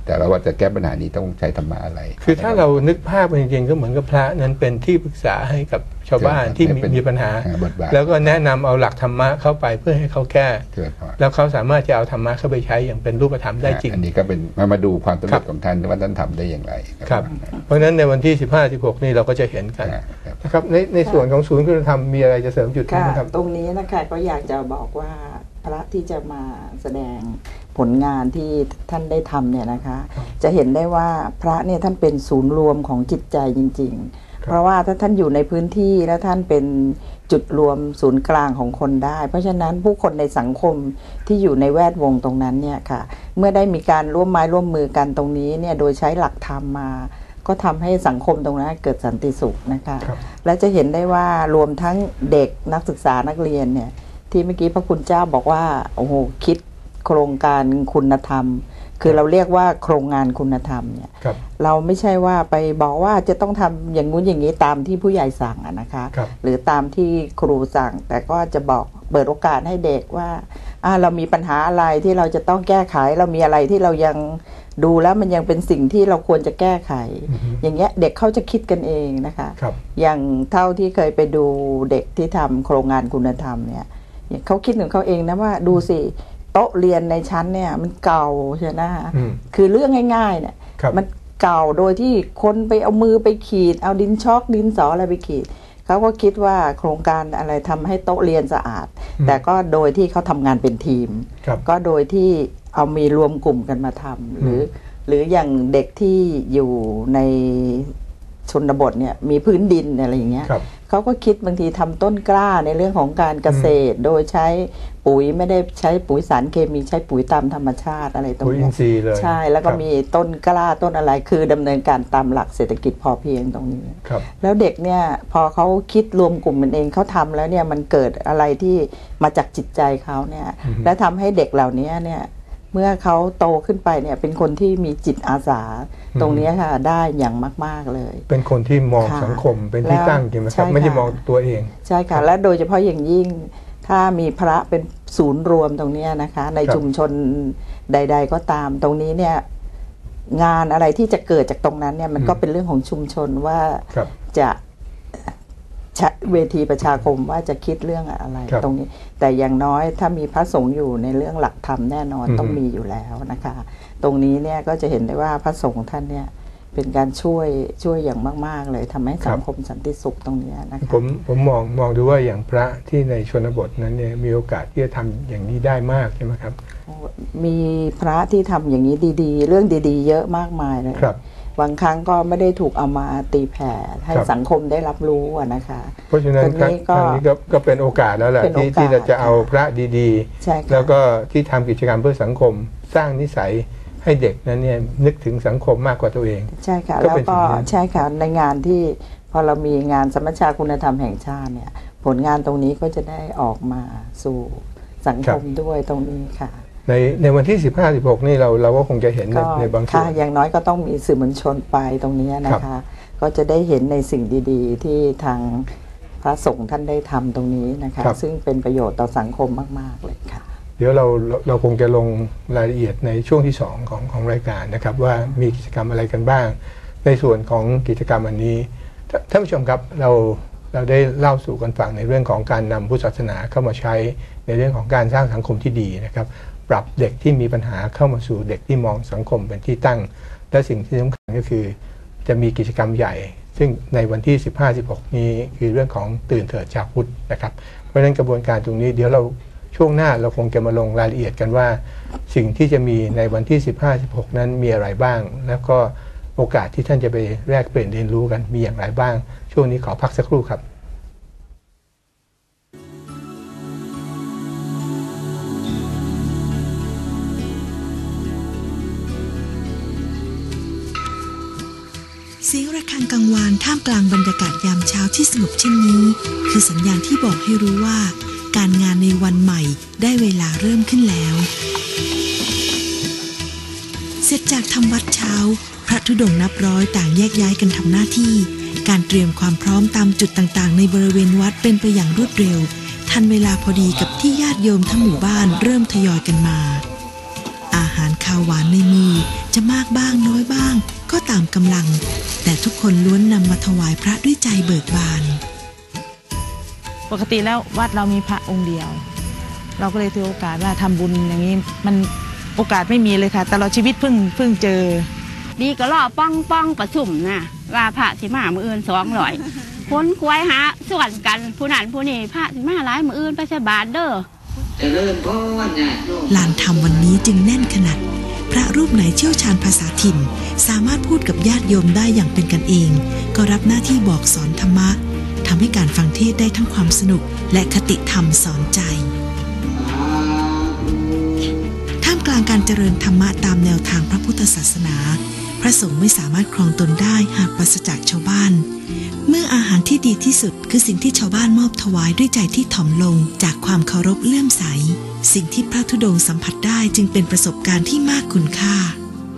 แต่เราว่าจะแก้ปัญหานี้ต้องใช้ธรรมะอะไรคือถ้าเรานึกภาพจริงๆก็เหมือนกับพระนั้นเป็นที่ปรึกษาให้กับชาวบ้านที่มีมีปัญหาแล้วก็แนะนำเอาหลักธรรมะเข้าไปเพื่อให้เขาแก้แล้วเขาสามารถจะเอาธรรมะเข้าไปใช้อย่างเป็นรูปธรรมได้จริงอันนี้ก็เป็นมามาดูความสำเร็จของท่านว่าท่านทำได้อย่างไรครับเพราะฉะนั้นในวันที่สิบห้า สิบหกนี่เราก็จะเห็นกันนะครับในในส่วนของศูนย์คุณธรรมมีอะไรจะเสริมจุดนี้ไหมครับตรงนี้นะคะก็อยากจะบอกว่าพระที่จะมาแสดงผลงานที่ท่านได้ทำเนี่ยนะคะจะเห็นได้ว่าพระเนี่ยท่านเป็นศูนย์รวมของจิตใจจริงๆเพราะว่าถ้าท่านอยู่ในพื้นที่แล้วท่านเป็นจุดรวมศูนย์กลางของคนได้เพราะฉะนั้นผู้คนในสังคมที่อยู่ในแวดวงตรงนั้นเนี่ยค่ะเมื่อได้มีการร่วมไม้ร่วมมือกันตรงนี้เนี่ยโดยใช้หลักธรรมมาก็ทำให้สังคมตรงนั้นเกิดสันติสุขนะคะและจะเห็นได้ว่ารวมทั้งเด็กนักศึกษานักเรียนเนี่ยที่เมื่อกี้พระคุณเจ้าบอกว่าโอ้โหคิดโครงการคุณธรรมคือเราเรียกว่าโครงงานคุณธรรมเนี่ยเราไม่ใช่ว่าไปบอกว่าจะต้องทำอย่างงู้นอย่างนี้ตามที่ผู้ใหญ่สั่งนะคะหรือตามที่ครูสั่งแต่ก็จะบอกเปิดโอกาสให้เด็กว่าเรามีปัญหาอะไรที่เราจะต้องแก้ไขเรามีอะไรที่เรายังดูแล้วมันยังเป็นสิ่งที่เราควรจะแก้ไข อย่างเงี้ยเด็กเขาจะคิดกันเองนะคะอย่างเท่าที่เคยไปดูเด็กที่ทำโครงงานคุณธรรมเนี่ยเขาคิดของเขาเองนะว่าดูสิโต๊ะเรียนในชั้นเนี่ยมันเก่าใช่ไหมคือเรื่องง่ายๆเนี่ยมันเก่าโดยที่คนไปเอามือไปขีดเอาดินช็อกดินสออะไรไปขีดเขาก็คิดว่าโครงการอะไรทำให้โต๊ะเรียนสะอาดแต่ก็โดยที่เขาทำงานเป็นทีมก็โดยที่เอามีรวมกลุ่มกันมาทำหรือหรืออย่างเด็กที่อยู่ในชนบทเนี่ยมีพื้นดินอะไรอย่างเงี้ยเขาก็คิดบางทีทำต้นกล้าในเรื่องของการเกษตรโดยใช้ปุ๋ยไม่ได้ใช้ปุ๋ยสารเคมีใช้ปุ๋ยตามธรรมชาติอะไรตรงนี้ใช่แล้วก็มีต้นกล้าต้นอะไรคือดำเนินการตามหลักเศรษฐกิจพอเพียงตรงนี้แล้วเด็กเนี่ยพอเขาคิดรวมกลุ่มมันเองเขาทำแล้วเนี่ยมันเกิดอะไรที่มาจากจิตใจเขาเนี่ยและทำให้เด็กเหล่านี้เนี่ยเมื่อเขาโตขึ้นไปเนี่ยเป็นคนที่มีจิตอาสาตรงนี้ค่ะได้อย่างมากๆเลยเป็นคนที่มองสังคมเป็นที่ตั้งจริงไหมครับไม่ใช่มองตัวเองใช่ค่ะและโดยเฉพาะอย่างยิ่งถ้ามีพระเป็นศูนย์รวมตรงนี้นะคะในชุมชนใดๆก็ตามตรงนี้เนี่ยงานอะไรที่จะเกิดจากตรงนั้นเนี่ยมันก็เป็นเรื่องของชุมชนว่าจะเวทีประชาคมว่าจะคิดเรื่องอะไรตรงนี้แต่อย่างน้อยถ้ามีพระสงฆ์อยู่ในเรื่องหลักธรรมแน่นอนต้องมีอยู่แล้วนะคะตรงนี้เนี่ยก็จะเห็นได้ว่าพระสงฆ์ท่านเนี่ยเป็นการช่วยช่วยอย่างมากๆเลยทำให้สังคมสันติสุขตรงนี้นะคะผมผมมองมองดูว่าอย่างพระที่ในชนบทนั้นเนี่ยมีโอกาสที่จะทำอย่างนี้ได้มากใช่ไหมครับมีพระที่ทำอย่างนี้ดีๆเรื่องดีๆเยอะมากมายเลยบางครั้งก็ไม่ได้ถูกเอามาตีแผ่ให้สังคมได้รับรู้นะคะเพราะฉะนั้นครั้งนี้ก็ก็เป็นโอกาสแล้วแหละที่ที่เราจะเอาพระดีๆแล้วก็ที่ทำกิจกรรมเพื่อสังคมสร้างนิสัยให้เด็กนั้นเนี่ยนึกถึงสังคมมากกว่าตัวเองใช่ค่ะแล้วก็ใช่ค่ะในงานที่พอเรามีงานสมัชชาคุณธรรมแห่งชาติเนี่ยผลงานตรงนี้ก็จะได้ออกมาสู่สังคมด้วยตรงนี้ค่ะในในวันที่สิบห้า สิบหกนี่เราเราก็คงจะเห็นในในบางส่วนอย่างน้อยก็ต้องมีสื่อมวลชนไปตรงนี้นะคะก็จะได้เห็นในสิ่งดีๆที่ทางพระสงฆ์ท่านได้ทำตรงนี้นะคะซึ่งเป็นประโยชน์ต่อสังคมมากๆเลยค่ะเดี๋ยวเราเราคงจะลงรายละเอียดในช่วงที่สองของของรายการนะครับว่ามีกิจกรรมอะไรกันบ้างในส่วนของกิจกรรมอันนี้ท่านผู้ชมครับเราเราได้เล่าสู่กันฟังในเรื่องของการนำพุทธศาสนาเข้ามาใช้ในเรื่องของการสร้างสังคมที่ดีนะครับปรับเด็กที่มีปัญหาเข้ามาสู่เด็กที่มองสังคมเป็นที่ตั้งและสิ่งที่สำคัญก็คือจะมีกิจกรรมใหญ่ซึ่งในวันที่สิบห้า สิบหกนี้คือเรื่องของตื่นเถิดชาวพุทธนะครับเพราะฉะนั้นกระบวนการตรงนี้เดี๋ยวเราช่วงหน้าเราคงจะมาลงรายละเอียดกันว่าสิ่งที่จะมีในวันที่สิบห้า สิบหกนั้นมีอะไรบ้างแล้วก็โอกาสที่ท่านจะไปแลกเปลี่ยนเรียนรู้กันมีอย่างไรบ้างช่วงนี้ขอพักสักครู่ครับเสียงระฆังกังวานท่ามกลางบรรยากาศยามเช้าที่สงบเช่นนี้คือสัญญาณที่บอกให้รู้ว่าการงานในวันใหม่ได้เวลาเริ่มขึ้นแล้วเสร็จจากทำวัดเช้าพระธุดงค์นับร้อยต่างแยกย้ายกันทำหน้าที่การเตรียมความพร้อมตามจุดต่างๆในบริเวณวัดเป็นไปอย่างรวดเร็วทันเวลาพอดีกับที่ญาติโยมทั้งหมู่บ้านเริ่มทยอยกันมาอาหารคาวาวหวานในมือจะมากบ้างน้อยบ้างก็ตามกำลังแต่ทุกคนล้วนนำมาถวายพระด้วยใจเบิกบานปกติแล้ววัดเรามีพระองค์เดียวเราก็เลยถือโอกาสว่าทำบุญอย่างนี้มันโอกาสไม่มีเลยค่ะตลอดชีวิตเพิ่งเพิ่งเจอดีก็รอป้องป้องประชุมนะว่าพระสิมามืออื่นสองร้อยคนควายหาส่วนกันผู้นั้นผู้นี้พระสิมาหลายมืออื่นไปใช้บาทเด้อลานธรรมวันนี้จึงแน่นขนาดพระรูปไหนเชี่ยวชาญภาษาถิ่นสามารถพูดกับญาติโยมได้อย่างเป็นกันเองก็รับหน้าที่บอกสอนธรรมะทำให้การฟังเทศได้ทั้งความสนุกและคติธรรมสอนใจท่ามกลางการเจริญธรรมะตามแนวทางพระพุทธศาสนาพระสงฆ์ไม่สามารถครองตนได้หากปราศจากชาวบ้านเมื่ออาหารที่ดีที่สุดคือสิ่งที่ชาวบ้านมอบถวายด้วยใจที่ถ่อมลงจากความเคารพเลื่อมใสสิ่งที่พระธุดงค์สัมผัสได้จึงเป็นประสบการณ์ที่มากคุณค่า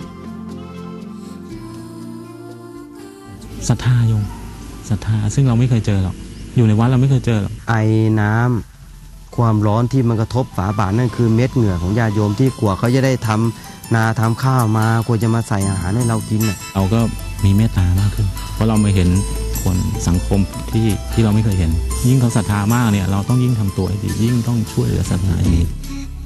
ศรัทธาโยมศรัทธาซึ่งเราไม่เคยเจอหรอกอยู่ในวัดเราไม่เคยเจอหรอกไอน้ำความร้อนที่มันกระทบฝาบาทนั่นคือเม็ดเหงื่อของญาติโยมที่กลัวเขาจะได้ทำนาทำข้าวมาควรจะมาใส่อาหารให้เรากินเราก็มีเมตตามากขึ้นเพราะเรามาเห็นคนสังคมที่ที่เราไม่เคยเห็นยิ่งเขาศรัทธามากเนี่ยเราต้องยิ่งทำตัวให้ดียิ่งต้องช่วยเหลือศรัทธาอย่างนี้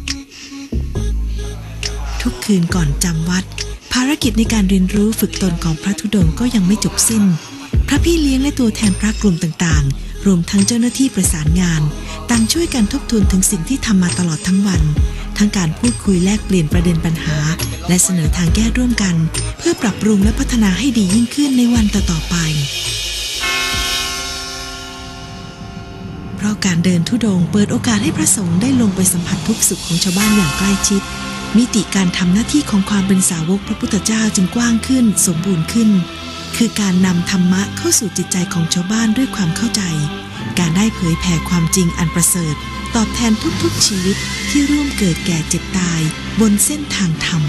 ทุกคืนก่อนจำวัดภารกิจในการเรียนรู้ฝึกตนของพระธุดงค์ก็ยังไม่จบสิ้นพระพี่เลี้ยงและตัวแทนพระกลุ่มต่างๆรวมทั้งเจ้าหน้าที่ประสานงานต่างช่วยกันทบทวนถึงสิ่งที่ทำมาตลอดทั้งวันทั้งการพูดคุยแลกเปลี่ยนประเด็นปัญหาและเสนอทางแก้ร่วมกันเพื่อปรับปรุงและพัฒนาให้ดียิ่งขึ้นในวันต่อๆไปเพราะการเดินธุดงค์เปิดโอกาสให้พระสงฆ์ได้ลงไปสัมผัสทุกสุขของชาวบ้านอย่างใกล้ชิดมิติการทำหน้าที่ของความเป็นสาวกพระพุทธเจ้าจึงกว้างขึ้นสมบูรณ์ขึ้นคือการนำธรรมะเข้าสู่จิตใจของชาวบ้านด้วยความเข้าใจการได้เผยแผ่ความจริงอันประเสริฐตอบแทนทุกๆชีวิตที่ร่วมเกิดแก่เจ็บตายบนเส้นทางธรรม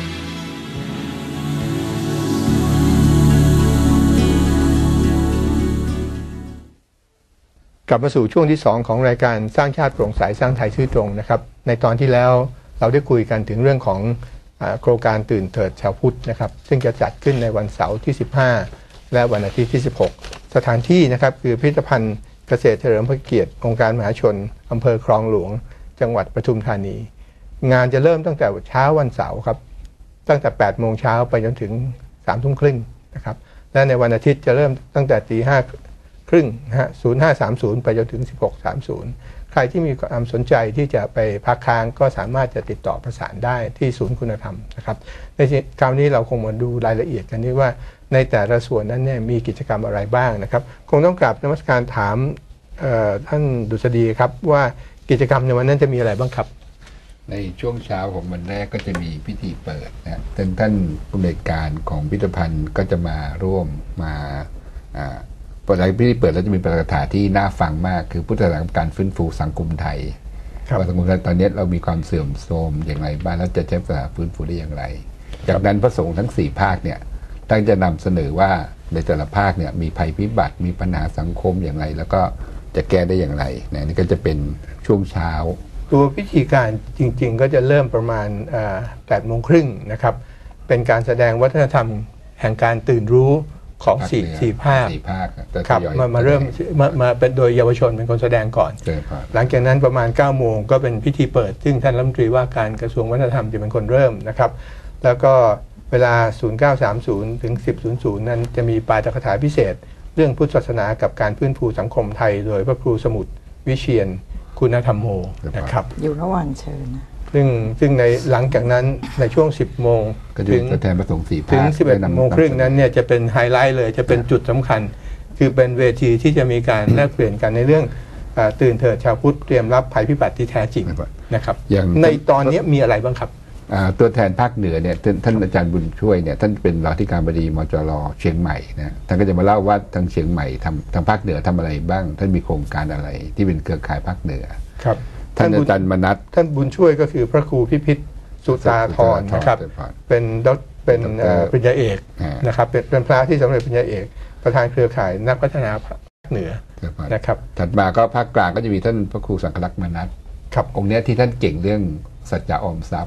กลับมาสู่ช่วงที่สองของรายการสร้างชาติโปร่งใสสร้างไทยซื่อตรงนะครับในตอนที่แล้วเราได้คุยกันถึงเรื่องของโครงการตื่นเถิดชาวพุทธนะครับซึ่งจะจัดขึ้นในวันเสาร์ที่สิบห้าและวันอาทิตย์ที่สิบหกสถานที่นะครับคือพิพิธภัณฑ์เกษตรเฉลิมพระเกียรติองค์การมหาชนอำเภอคลองหลวงจังหวัดปทุมธานีงานจะเริ่มตั้งแต่เช้าวันเสาร์ครับตั้งแต่แปดโมงเช้าไปจนถึงสามทุ่มครึ่งนะครับและในวันอาทิตย์จะเริ่มตั้งแต่ตีห้าครึ่งนะฮะศูนย์ห้าสามศูนย์ไปจนถึงสิบหกสามศูนย์ใครที่มีความสนใจที่จะไปพักค้างก็สามารถจะติดต่อประสานได้ที่ศูนย์คุณธรรมนะครับในคราวนี้เราคงมาดูรายละเอียดกันนี้ว่าในแต่ละส่วนนั้นเนี่ยมีกิจกรรมอะไรบ้างนะครับคงต้องกราบนมัสการถามท่านดุษฎีครับว่ากิจกรรมในวันนั้นจะมีอะไรบ้างครับในช่วงเช้าของวันแรกก็จะมีพิธีเปิดนะท่านท่านผู้อำนวยการของพิพิธภัณฑ์ก็จะมาร่วมมาปกติพิธีเปิดแล้วจะมีปาฐกถาที่น่าฟังมากคือพุทธศาสนาการฟื้นฟูสังคมไทยว่าสังคมไทยตอนนี้เรามีความเสื่อมโทรมอย่างไรบ้างแล้วจะใช้ศาสนาฟื้นฟูได้อย่างไรจากนั้นพระสงฆ์ทั้งสี่ภาคเนี่ยตั้งจะนำเสนอว่าในแต่ละภาคเนี่ยมีภัยพิบัติมีปัญหาสังคมอย่างไรแล้วก็จะแก้ได้อย่างไรนะนี่ก็จะเป็นช่วงเช้าตัวพิธีการจริงๆก็จะเริ่มประมาณแปดโมงครึ่งนะครับเป็นการแสดงวัฒนธรรมแห่งการตื่นรู้ของสี่สี่ภาคครับมามาเริ่มมามาเป็นโดยเยาวชนเป็นคนแสดงก่อนหลังจากนั้นประมาณเก้าโมงก็เป็นพิธีเปิดซึ่งท่านรัฐมนตรีว่าการกระทรวงวัฒนธรรมจะเป็นคนเริ่มนะครับแล้วก็เวลาศูนย์เก้าสามศูนย์ถึงสิบศูนย์นั้นจะมีปาฐกถาพิเศษเรื่องพุทธศาสนากับการฟื้นฟูสังคมไทยโดยพระครูสมุทรวิเชียรคุณธรรมโมนะครับอยู่ระหว่างเชิญซึ่งซึ่งในหลังจากนั้นในช่วงสิบโมงถึงแทนประสงค์สี่ภาคถึงสิบเอ็ดโมงครึ่งนั้นเนี่ยจะเป็นไฮไลท์เลยจะเป็นจุดสำคัญคือเป็นเวทีที่จะมีการแลกเปลี่ยนกันในเรื่องตื่นเถิดชาวพุทธเตรียมรับภัยพิบัติที่แท้จริงนะครับในตอนนี้มีอะไรบ้างครับตัวแทนภาคเหนือเนี่ยท่านอาจารย์บุญช่วยเนี่ยท่านเป็นรองที่การบดีมจร.เชียงใหม่นะท่านก็จะมาเล่าว่าทางเชียงใหม่ทำทางภาคเหนือทำอะไรบ้างท่านมีโครงการอะไรที่เป็นเครือข่ายภาคเหนือครับท่านอาจารย์มนัสท่านบุญช่วยก็คือพระครูพิพิธสุตาธรนะครับเป็นเป็นปริญญาเอกนะครับเป็นเป็นพระที่สำเร็จปริญญาเอกประธานเครือข่ายนักพัฒนาภาคเหนือนะครับถัดมาก็ภาคกลางก็จะมีท่านพระครูสังฆลักษณ์มนัสครับองค์นี้ที่ท่านเก่งเรื่องสัจจะออมทรัพย์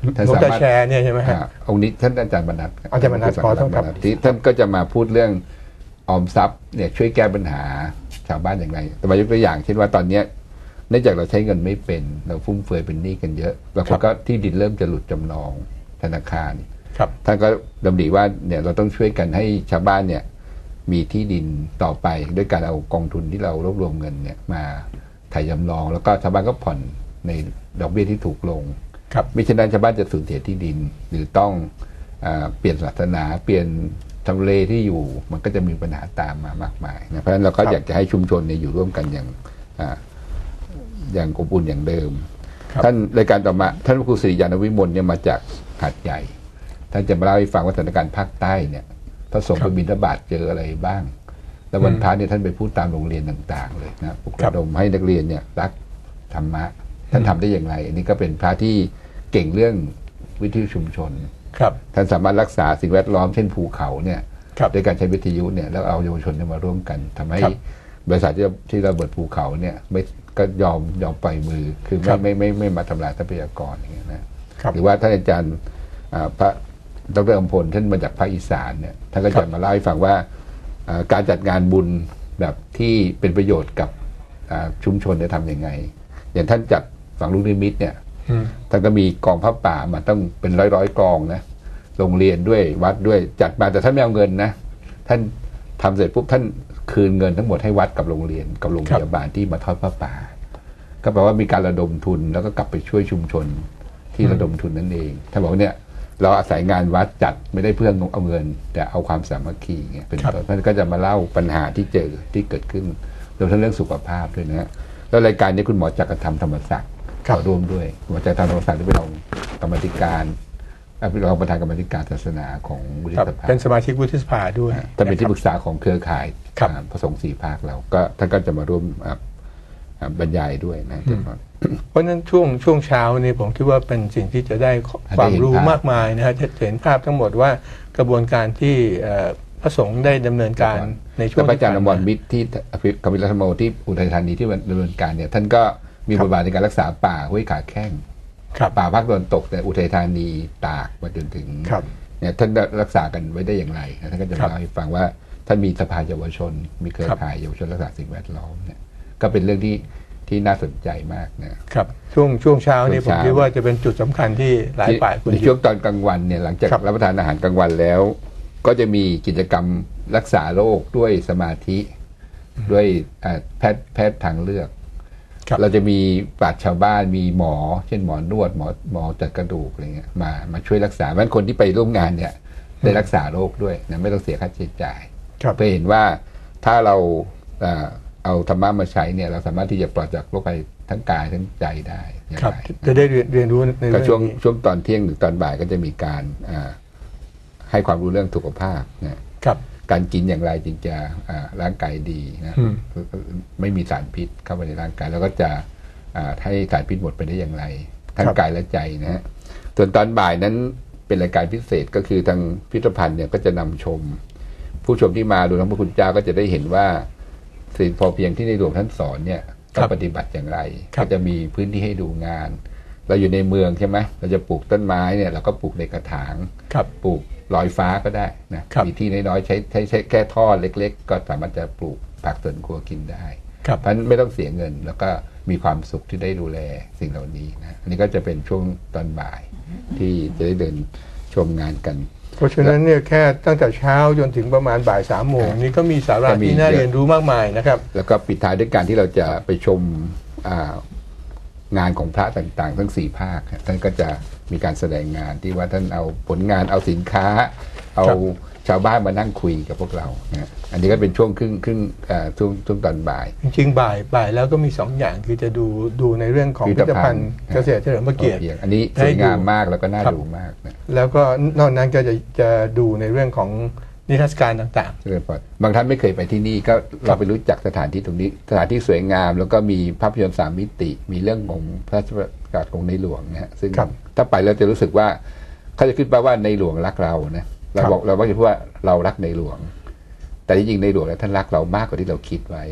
ท่านหลวงสาตามารถแชร์เนี่ยใช่ไหมฮะอ่าองค์นี้ท่านอาจารย์บรรณัฐอาจารย์บรรณัฐขอโทษครับที่ท่านก็จะมาพูดเรื่องออมทรัพย์เนี่ยช่วยแก้ปัญหาชาวบ้านอย่างไรแต่มายกตัวอย่างเช่นว่าตอนเนี้ยเนื่องจากเราใช้เงินไม่เป็นเราฟุ่มเฟือยเป็นหนี้กันเยอะแล้วก็ที่ดินเริ่มจะหลุดจำนองธนาคารครับท่านก็ดำริว่าเนี่ยเราต้องช่วยกันให้ชาวบ้านเนี่ยมีที่ดินต่อไปด้วยการเอากองทุนที่เรารวบรวมเงินเนี่ยมาถ่ายจำลองแล้วก็ชาวบ้านก็ผ่อนในดอกเบี้ยที่ถูกลงมิฉะนั้นชาวบ้านจะสูญเสียที่ดินหรือต้องอ่าเปลี่ยนศาสนาเปลี่ยนทำเลที่อยู่มันก็จะมีปัญหาตามมามากมายนะเพราะฉะนั้นเราก็อยากจะให้ชุมชนเนี่ยอยู่ร่วมกันอย่างอ่าอย่างอบอุ่นอย่างเดิมท่านรายการต่อมาท่านพระครูสิริยานวิมลเนี่ยมาจากหาดใหญ่ท่านจะมาเล่าให้ฟังว่าสถานการณ์ภาคใต้เนี่ยพระสงฆ์ไปบิณฑบาตเจออะไรบ้างแล้ววันพระเนี่ยท่านไปพูดตามโรงเรียนต่างๆเลยนะปลุกระดมให้นักเรียนเนี่ยรักธรรมะท่านทำได้อย่างไรอันนี้ก็เป็นพระที่เก่งเรื่องวิทยุชุมชนท่านสามารถรักษาสิ่งแวดล้อมเช่นภูเขาเนี่ยโดยการใช้วิทยุเนี่ยแล้วเอาเยาวชนมาร่วมกันทำให้บริษัทที่ที่ระเบิดภูเขาเนี่ยไม่ก็ยอมยอมปล่อยมือคือไม่ไม่ไม่ไม่มาทำลายทรัพยากรอย่างเงี้ยนะหรือว่าท่านอาจารย์พระดร.อำพลท่านมาจากภาคอีสานเนี่ยท่านก็จะมาเล่าให้ฟังว่าการจัดงานบุญแบบที่เป็นประโยชน์กับชุมชนจะทำยังไงอย่างท่านจัดฝั่งลูกนิมิตเนี่ยท่านก็มีกองผ้าป่ามาต้องเป็นร้อยร้อยกองนะโรงเรียนด้วยวัดด้วยจัดมาแต่ท่านไม่เอาเงินนะท่านทำเสร็จปุ๊บท่านคืนเงินทั้งหมดให้วัดกับโรงเรียนกับโรงพยาบาลที่มาทอดผ้าป่าก็แปลว่ามีการระดมทุนแล้วก็กลับไปช่วยชุมชนที่ระดมทุนนั่นเองท่านบอกเนี่ยเราอาศัยงานวัดจัดไม่ได้เพื่อเอาเงินแต่เอาความสามัคคีเงี้ยเป็นต้นท่านก็จะมาเล่าปัญหาที่เจอที่เกิดขึ้นรวมทั้งเรื่องสุขภาพด้วยนะแล้วรายการนี้คุณหมอจักรธรรมธรรมศักดิ์ขอร่วมด้วยหมอจักรธรรมธรรมศักดิ์ที่เป็นรองกรรมธิการเป็นรองประธานกรรมธิการศาสนาของวุฒิสภาเป็นสมาชิกวุฒิสภาด้วยท่านเป็นที่ปรึกษาของเครือข่ายพระสงฆ์สี่ภาคเราก็ท่านก็จะมาร่วมบรรยายด้วยนะเพราะฉะนั้นช่วงช่วงเช้านี้ผมคิดว่าเป็นสิ่งที่จะได้ความรู้มากมายนะฮะจะเห็นภาพทั้งหมดว่ากระบวนการที่พระสงฆ์ได้ดำเนินการในช่วงพระอาจารย์อมรมิตรที่คมิลธรรมโมที่อุทัยธานีที่ดำเนินการเนี่ยท่านก็มีบทบาทในการรักษาป่าห้วยขาแข้งป่าภาคตะวันตกแต่อุทัยธานีตากมาจนถึงเนี่ยท่านรักษากันไว้ได้อย่างไรท่านก็จะเล่าให้ฟังว่าท่านมีสภาเยาวชนมีเครือข่ายเยาวชนรักษาสิ่งแวดล้อมเนี่ยก็เป็นเรื่องที่ที่น่าสนใจมากนะครับช่วงช่วงเช้านี่ผมคิดว่าจะเป็นจุดสำคัญที่หลายฝ่ายในช่วงตอนกลางวันเนี่ยหลังจากรับประทานอาหารกลางวันแล้วก็จะมีกิจกรรมรักษาโรคด้วยสมาธิด้วยแพทย์แพทย์ทางเลือกเราจะมีปราชญ์ชาวบ้านมีหมอเช่นหมอนวดหมอหมอจัดกระดูกอะไรเงี้ยมามาช่วยรักษาเพราะฉะนั้นคนที่ไปร่วมงานเนี่ยได้รักษาโรคด้วยนะไม่ต้องเสียค่าใช้จ่ายเพื่อเห็นว่าถ้าเราเอาธรรมะมาใช้เนี่ยเราสามารถที่จะปลอดจากโรคภัยทั้งกายทั้งใจได้ครับจะได้เรียนรู้ในก็ช่วงช่วงตอนเที่ยงหรือตอนบ่ายก็จะมีการให้ความรู้เรื่องสุขภาพนะครับการกินอย่างไรจึงจะร่างกายดีนะไม่มีสารพิษเข้าไปในร่างกายแล้วก็จะให้สารพิษหมดไปได้อย่างไรทั้งกายและใจนะฮะส่วนตอนบ่ายนั้นเป็นรายการพิเศษก็คือทางพิพิธภัณฑ์เนี่ยก็จะนำชมผู้ชมที่มาดูทั้งพระคุณเจ้าก็จะได้เห็นว่าสิ่งพอเพียงที่ในหลวงท่านสอนเนี่ยต้องปฏิบัติอย่างไรก็จะมีพื้นที่ให้ดูงานเราอยู่ในเมืองใช่ไหมเราจะปลูกต้นไม้เนี่ยเราก็ปลูกในกระถางปลูกลอยฟ้าก็ได้นะมีที่น้อยๆใช้ใช้ใช้แค่ท่อเล็กๆก็สามารถจะปลูกผักสวนครัวกินได้เพราะฉะนั้นไม่ต้องเสียเงินแล้วก็มีความสุขที่ได้ดูแลสิ่งเหล่านี้นะอันนี้ก็จะเป็นช่วงตอนบ่ายที่จะได้เดินชมงานกันเพราะฉะนั้นเนี่ยแค่ตั้งแต่เช้าจนถึงประมาณบ่ายสามโมงนี้ก็มีสาระที่น่าเรียนรู้มากมายนะครับแล้วก็ปิดท้ายด้วยการที่เราจะไปชมงานของพระต่างๆทั้งสี่ภาคท่านก็จะมีการแสดงงานที่ว่าท่านเอาผลงานเอาสินค้าเอาชาวบ้านมานั่งคุยกับพวกเรานะอันนี้ก็เป็นช่วงครึ่งครึ่งช่วงช่วงตอนบ่ายจริงๆบ่ายบ่ายแล้วก็มีสองอย่างคือจะดูดูในเรื่องของพิพิธภัณฑ์เกษตรเฉลิมพระเกียรติอันนี้สวยงามมากแล้วก็น่าดูมากนะแล้วก็นอกนั้นก็จะจะดูในเรื่องของนิทรรศการต่างๆบางท่านไม่เคยไปที่นี่ก็เราไปรู้จักสถานที่ตรงนี้สถานที่สวยงามแล้วก็มีภาพยนตร์สามมิติมีเรื่องของพระราชประกาศของในหลวงนะฮะซึ่งถ้าไปแล้วจะรู้สึกว่าเขาจะคิดว่าในหลวงรักเรานะเราบอกเราว่าจะพูดว่าเรารักในหลวงแต่จริงๆในหลวงเนี่ยท่านรักเรามากกว่าที่เราคิดไว้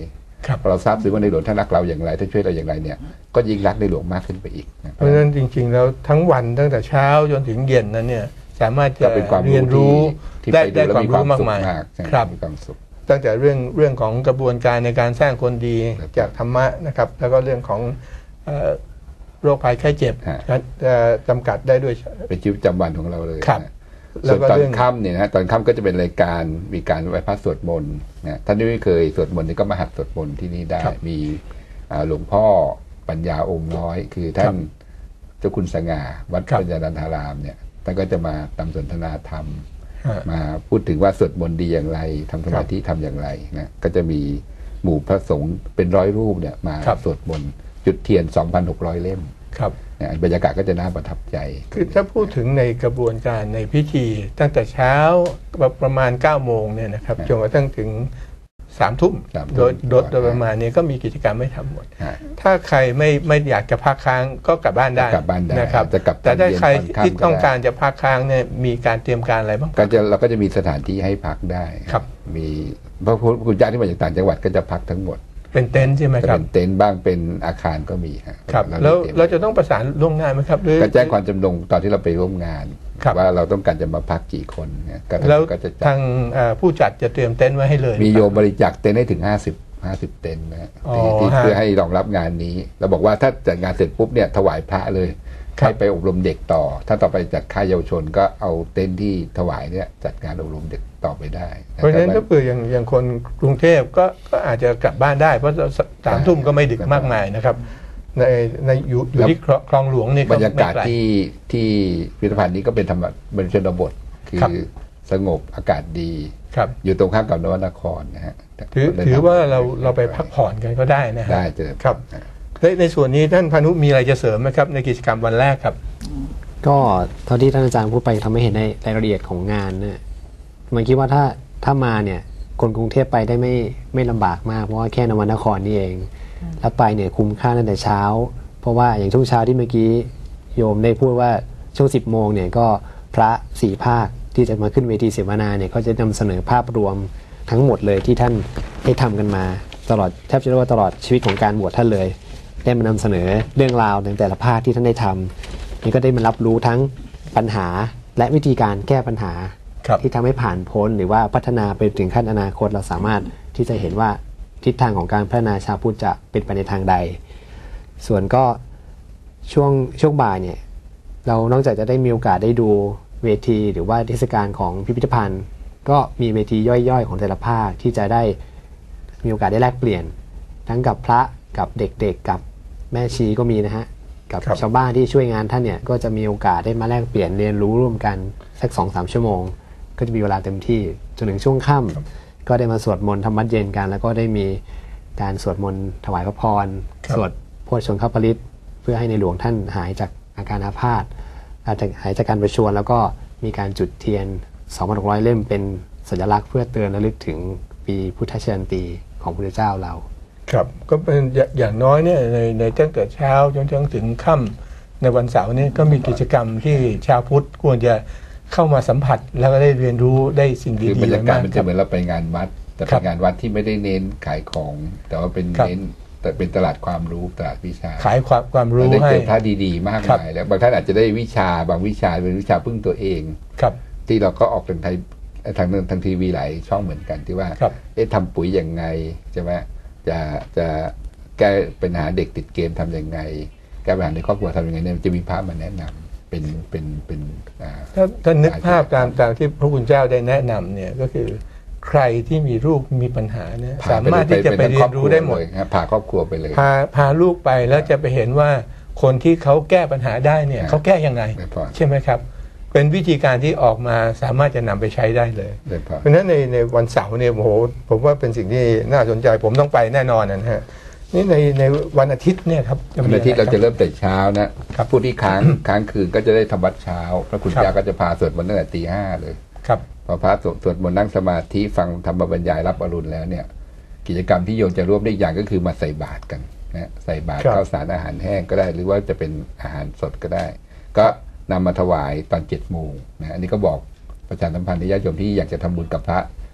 พอเราทราบซึ้งว่าในหลวงท่านรักเราอย่างไรท่านช่วยเราอย่างไรเนี่ยก็ยิ่งรักในหลวงมากขึ้นไปอีกนะเพราะฉะนั้นจริงๆแล้วทั้งวันตั้งแต่เช้าจนถึงเย็นนั้นเนี่ยสามารถจะเป็นความเรียนรู้ที่ได้ไปดูได้แล้วความมีความรู้มากสุขมายมากครับมีความสุขตั้งแต่เรื่องเรื่องของกระบวนการในการสร้างคนดีจากธรรมะนะครับแล้วก็เรื่องของเอ่อโรคภัยไข้เจ็บฮะเอ่อจำกัดได้ด้วยเป็นชีวิตประจำวันของเราเลยครับนะแล้ส่ววนก็ตอนเรื่องค่ำเนี่ยนะตอนค่ำก็จะเป็นรายการมีการไหว้พระสวดมนต์นะท่านที่ไม่เคยสวดมนต์นี่ก็มาหัดสวดมนต์ที่นี่ได้ครับมีอ่าหลวงพ่อปัญญาองค์น้อย คือท่านเจ้าคุณสง่าวัดครับปัญญานันทารามเนี่ยท่านก็จะมาทำสนทนาธรรมฮะมาพูดถึงว่าสวดมนต์ดีอย่างไรทำสมาธิทำอย่างไรนะก็จะมีหมู่พระสงฆ์เป็นร้อยรูปเนี่ยมาครับสวดมนต์จุดเทียน สองพันหกร้อย เล่มครับเนี่ยบรรยากาศก็จะน่าประทับใจคือถ้าพูดถึงในกระบวนการในพิธีตั้งแต่เช้าประมาณเก้าโมงเนี่ยนะครับครับจนกระทั่งถึงสามทุ่มสามทุ่มโดยโดยโดยประมาณนี้ก็มีกิจกรรมไม่ทำหมดฮะถ้าใครไม่ไม่อยากจะพักค้างก็กลับบ้านได้กลับบ้านได้นะครับจะกลับแต่ถ้าใครตอนเย็นตอนค่ำที่ต้องก็ได้การจะพักค้างเนี่ยมีการเตรียมการอะไรบ้างก็จะเราก็จะมีสถานที่ให้พักได้ครับมีเพราะคุณญาติที่มาจากต่างจังหวัดก็จะพักทั้งหมดเป็นเต็นท์ใช่ไหมจะครับเป็นเต็นท์บ้างเป็นอาคารก็มีฮะครับเราแล้วตยมเราจะต้องประสานล่วงหน้าไหมครับหรือก็แจ้งความจำนงตอนที่เราไปร่วมงานครับว่าเราต้องการจะมาพักกี่คนเนี่ยก็แล้วก็จะจัดทางเอ่อผู้จัดจะเตรียมเต็นท์ไว้ให้เลยมีหรือโยเปมล่าบริจาคเต็นท์ให้ถึงห้าสิบ ห้าสิบเต็นท์นะฮะอ๋อที่ที่ฮะเพื่อให้รองรับงานนี้เราบอกว่าถ้าจัดงานเสร็จปุ๊บเนี่ยถวายพระเลยครับให้ไปอบรมเด็กต่อ ถ้าต่อไปจัดค่ายเยาวชนก็เอาเต็นท์ที่ถวายเนี่ยจัดงานอบรมเด็กต่อไปได้เพราะฉะนั้นถ้าเผื่ออย่างอย่างคนกรุงเทพก็ก็อาจจะกลับบ้านได้เพราะสามทุ่มก็ไม่ดึกมากมายนะครับ ในในอยู่อยู่ที่คลองหลวงนี่บรรยากาศไม่ไลที่ที่พิพิธภัณฑ์นี้ก็เป็นธรรมเป็นชนบทคือครับสงบอากาศดีครับอยู่ตรงข้ามกับนวนครนะฮะถือถือว่าเราเราไปพักผ่อนกันก็ได้นะฮะได้เจอครับในในส่วนนี้ท่านพานุมีอะไรจะเสริมไหมครับในกิจกรรมวันแรกครับก็เท่าที่ท่านอาจารย์พูดไปทำให้เห็นในรายละเอียดของงานเนี่ยมันคิดว่าถ้าถ้ามาเนี่ยคนกรุงเทพไปได้ไม่ไม่ลำบากมากเพราะว่าแค่นวนครนี่เอง แล้วไปเนี่ยคุ้มค่าตั้งแต่เช้า เพราะว่าอย่างช่วงเช้าที่เมื่อกี้โยมได้พูดว่าช่วงสิบโมงเนี่ยก็พระสี่ภาคที่จะมาขึ้นเวทีเสวนาเนี่ยก็จะนำเสนอภาพรวมทั้งหมดเลยที่ท่านได้ทำกันมาตลอดแทบจะเรียกว่าตลอดชีวิตของการบวชท่านเลยได้มานำเสนอเรื่องราวในแต่ละภาคที่ท่านได้ทำนี่ก็ได้มารับรู้ทั้งปัญหาและวิธีการแก้ปัญหาครับที่ทำให้ผ่านพ้นหรือว่าพัฒนาไปถึงขั้นอนาคตเราสามารถที่จะเห็นว่าทิศทางของการพัฒนาชาวพุทธจะเป็นไปในทางใด ส่วนก็ช่วงช่วงบ่ายเนี่ยเรานอกจากจะได้มีโอกาสได้ดูเวทีหรือว่าเทศกาลของพิพิธภัณฑ์ ก็มีเวทีย่อยๆของแต่ละภาคที่จะได้มีโอกาสได้แลกเปลี่ยน ทั้งกับพระกับเด็กๆกับแม่ชีก็มีนะฮะกับครับชาวบ้านที่ช่วยงานท่านเนี่ยก็จะมีโอกาสได้มาแลกเปลี่ยนเรียนรู้ร่วมกันสักสองสามชั่วโมง ก็จะมีเวลาเต็มที่จนถึงช่วงค่ำก็ได้มาสวดมนต์ทำวัดเย็นกัน แล้วก็ได้มีการสวดมนต์ถวายพระพรครับสวดโพชฌงคปริตเพื่อให้ในหลวงท่านหายจากอาการอาพาธอาจจะหายจากการประชวรแล้วก็มีการจุดเทียน สองพันหกร้อย เล่มเป็นสัญลักษณ์เพื่อเตือนระลึกถึงปีพุทธชยันตีของพระพุทธเจ้าเราครับก็เป็นอย่าอย่างน้อยเนี่ยในในตั้งแต่เช้าจนถึงค่ำในวันเสาร์เนี่ยก็มีกิจกรรมที่ชาวพุทธควรจะเข้ามาสัมผัสแล้วก็ได้เรียนรู้ได้สิ่งคือดีบรๆรยากาศมากมันคจะรับเหมือนเราไปงานวัด แต่ครัเป็บนงานวัดที่ไม่ได้เน้นขายของ แต่ว่าเป็นครับเน้นแต่เป็นตลาดความรู้ตลาดวิชาขายความความรู้เราได้ให้เจอพระดีๆมากครับมายแล้วบางท่านอาจจะได้วิชาบางวิชาเป็นวิชาพึ่งตัวเองครับที่เราก็ออกทางไทยทางทางทีวีหลายช่องเหมือนกันที่ว่าครับเอ๊ะทำปุ๋ยยังไงใช่ไหมจะจะแก้ปัญหาเด็กติดเกมทำยังไงแก้ปัญหาในครอบครัวทำยังไงเนี่ยมันจะมีพระมาแนะนำเป็นเป็นเป็นอ่าถ้าถ้านึกภาพตามตามที่พระคุณเจ้าได้แนะนำเนี่ยก็คือใครที่มีลูกมีปัญหาเนี่ยพสามารถที่จะไปเรียนรู้ได้หมดเลยครับพาครอบครัวไปเลยพาพาลูกไปแล้วจะไปเห็นว่าคนที่เขาแก้ปัญหาได้เนี่ยครับเขาแก้ยังไงได้พอใช่ไหมครับ เป็นวิธีการที่ออกมาสามารถจะนำไปใช้ได้เลยได้พอเพราะฉะนั้นในในวันเสาร์เนี่ยโอ้โหผมว่าเป็นสิ่งที่น่าสนใจผมต้องไปแน่นอนนะฮะนี่ในในวันอาทิตย์เนี่ยครับจะวันมีอาทิตย์เราจะอไคบเริ่มแต่เช้านะครับ ผู้ที่ค้าง ค้างคืนก็จะได้ทำวัดเช้าพระคุณครับเจ้าก็จะพาสวดมนต์ตั้งแต่ตีห้าเลยครับพอพระสวดสวดมนต์นั่งสมาธิฟังธรรมบรรยายรับอรุณแล้วเนี่ย กิจกรรมที่โยมจะร่วมได้อีกอย่างก็คือมาใส่บาตรกันนะใส่บาตรครับข้าวสารอาหารแห้งก็ได้ หรือว่าจะเป็นอาหารสดก็ได้ ก็นำมาถวายตอนเจ็ดโมงนะอันนี้ก็บอกประชาสัมพันธ์ให้ญาติโยมที่อยากจะทำบุญกับพระ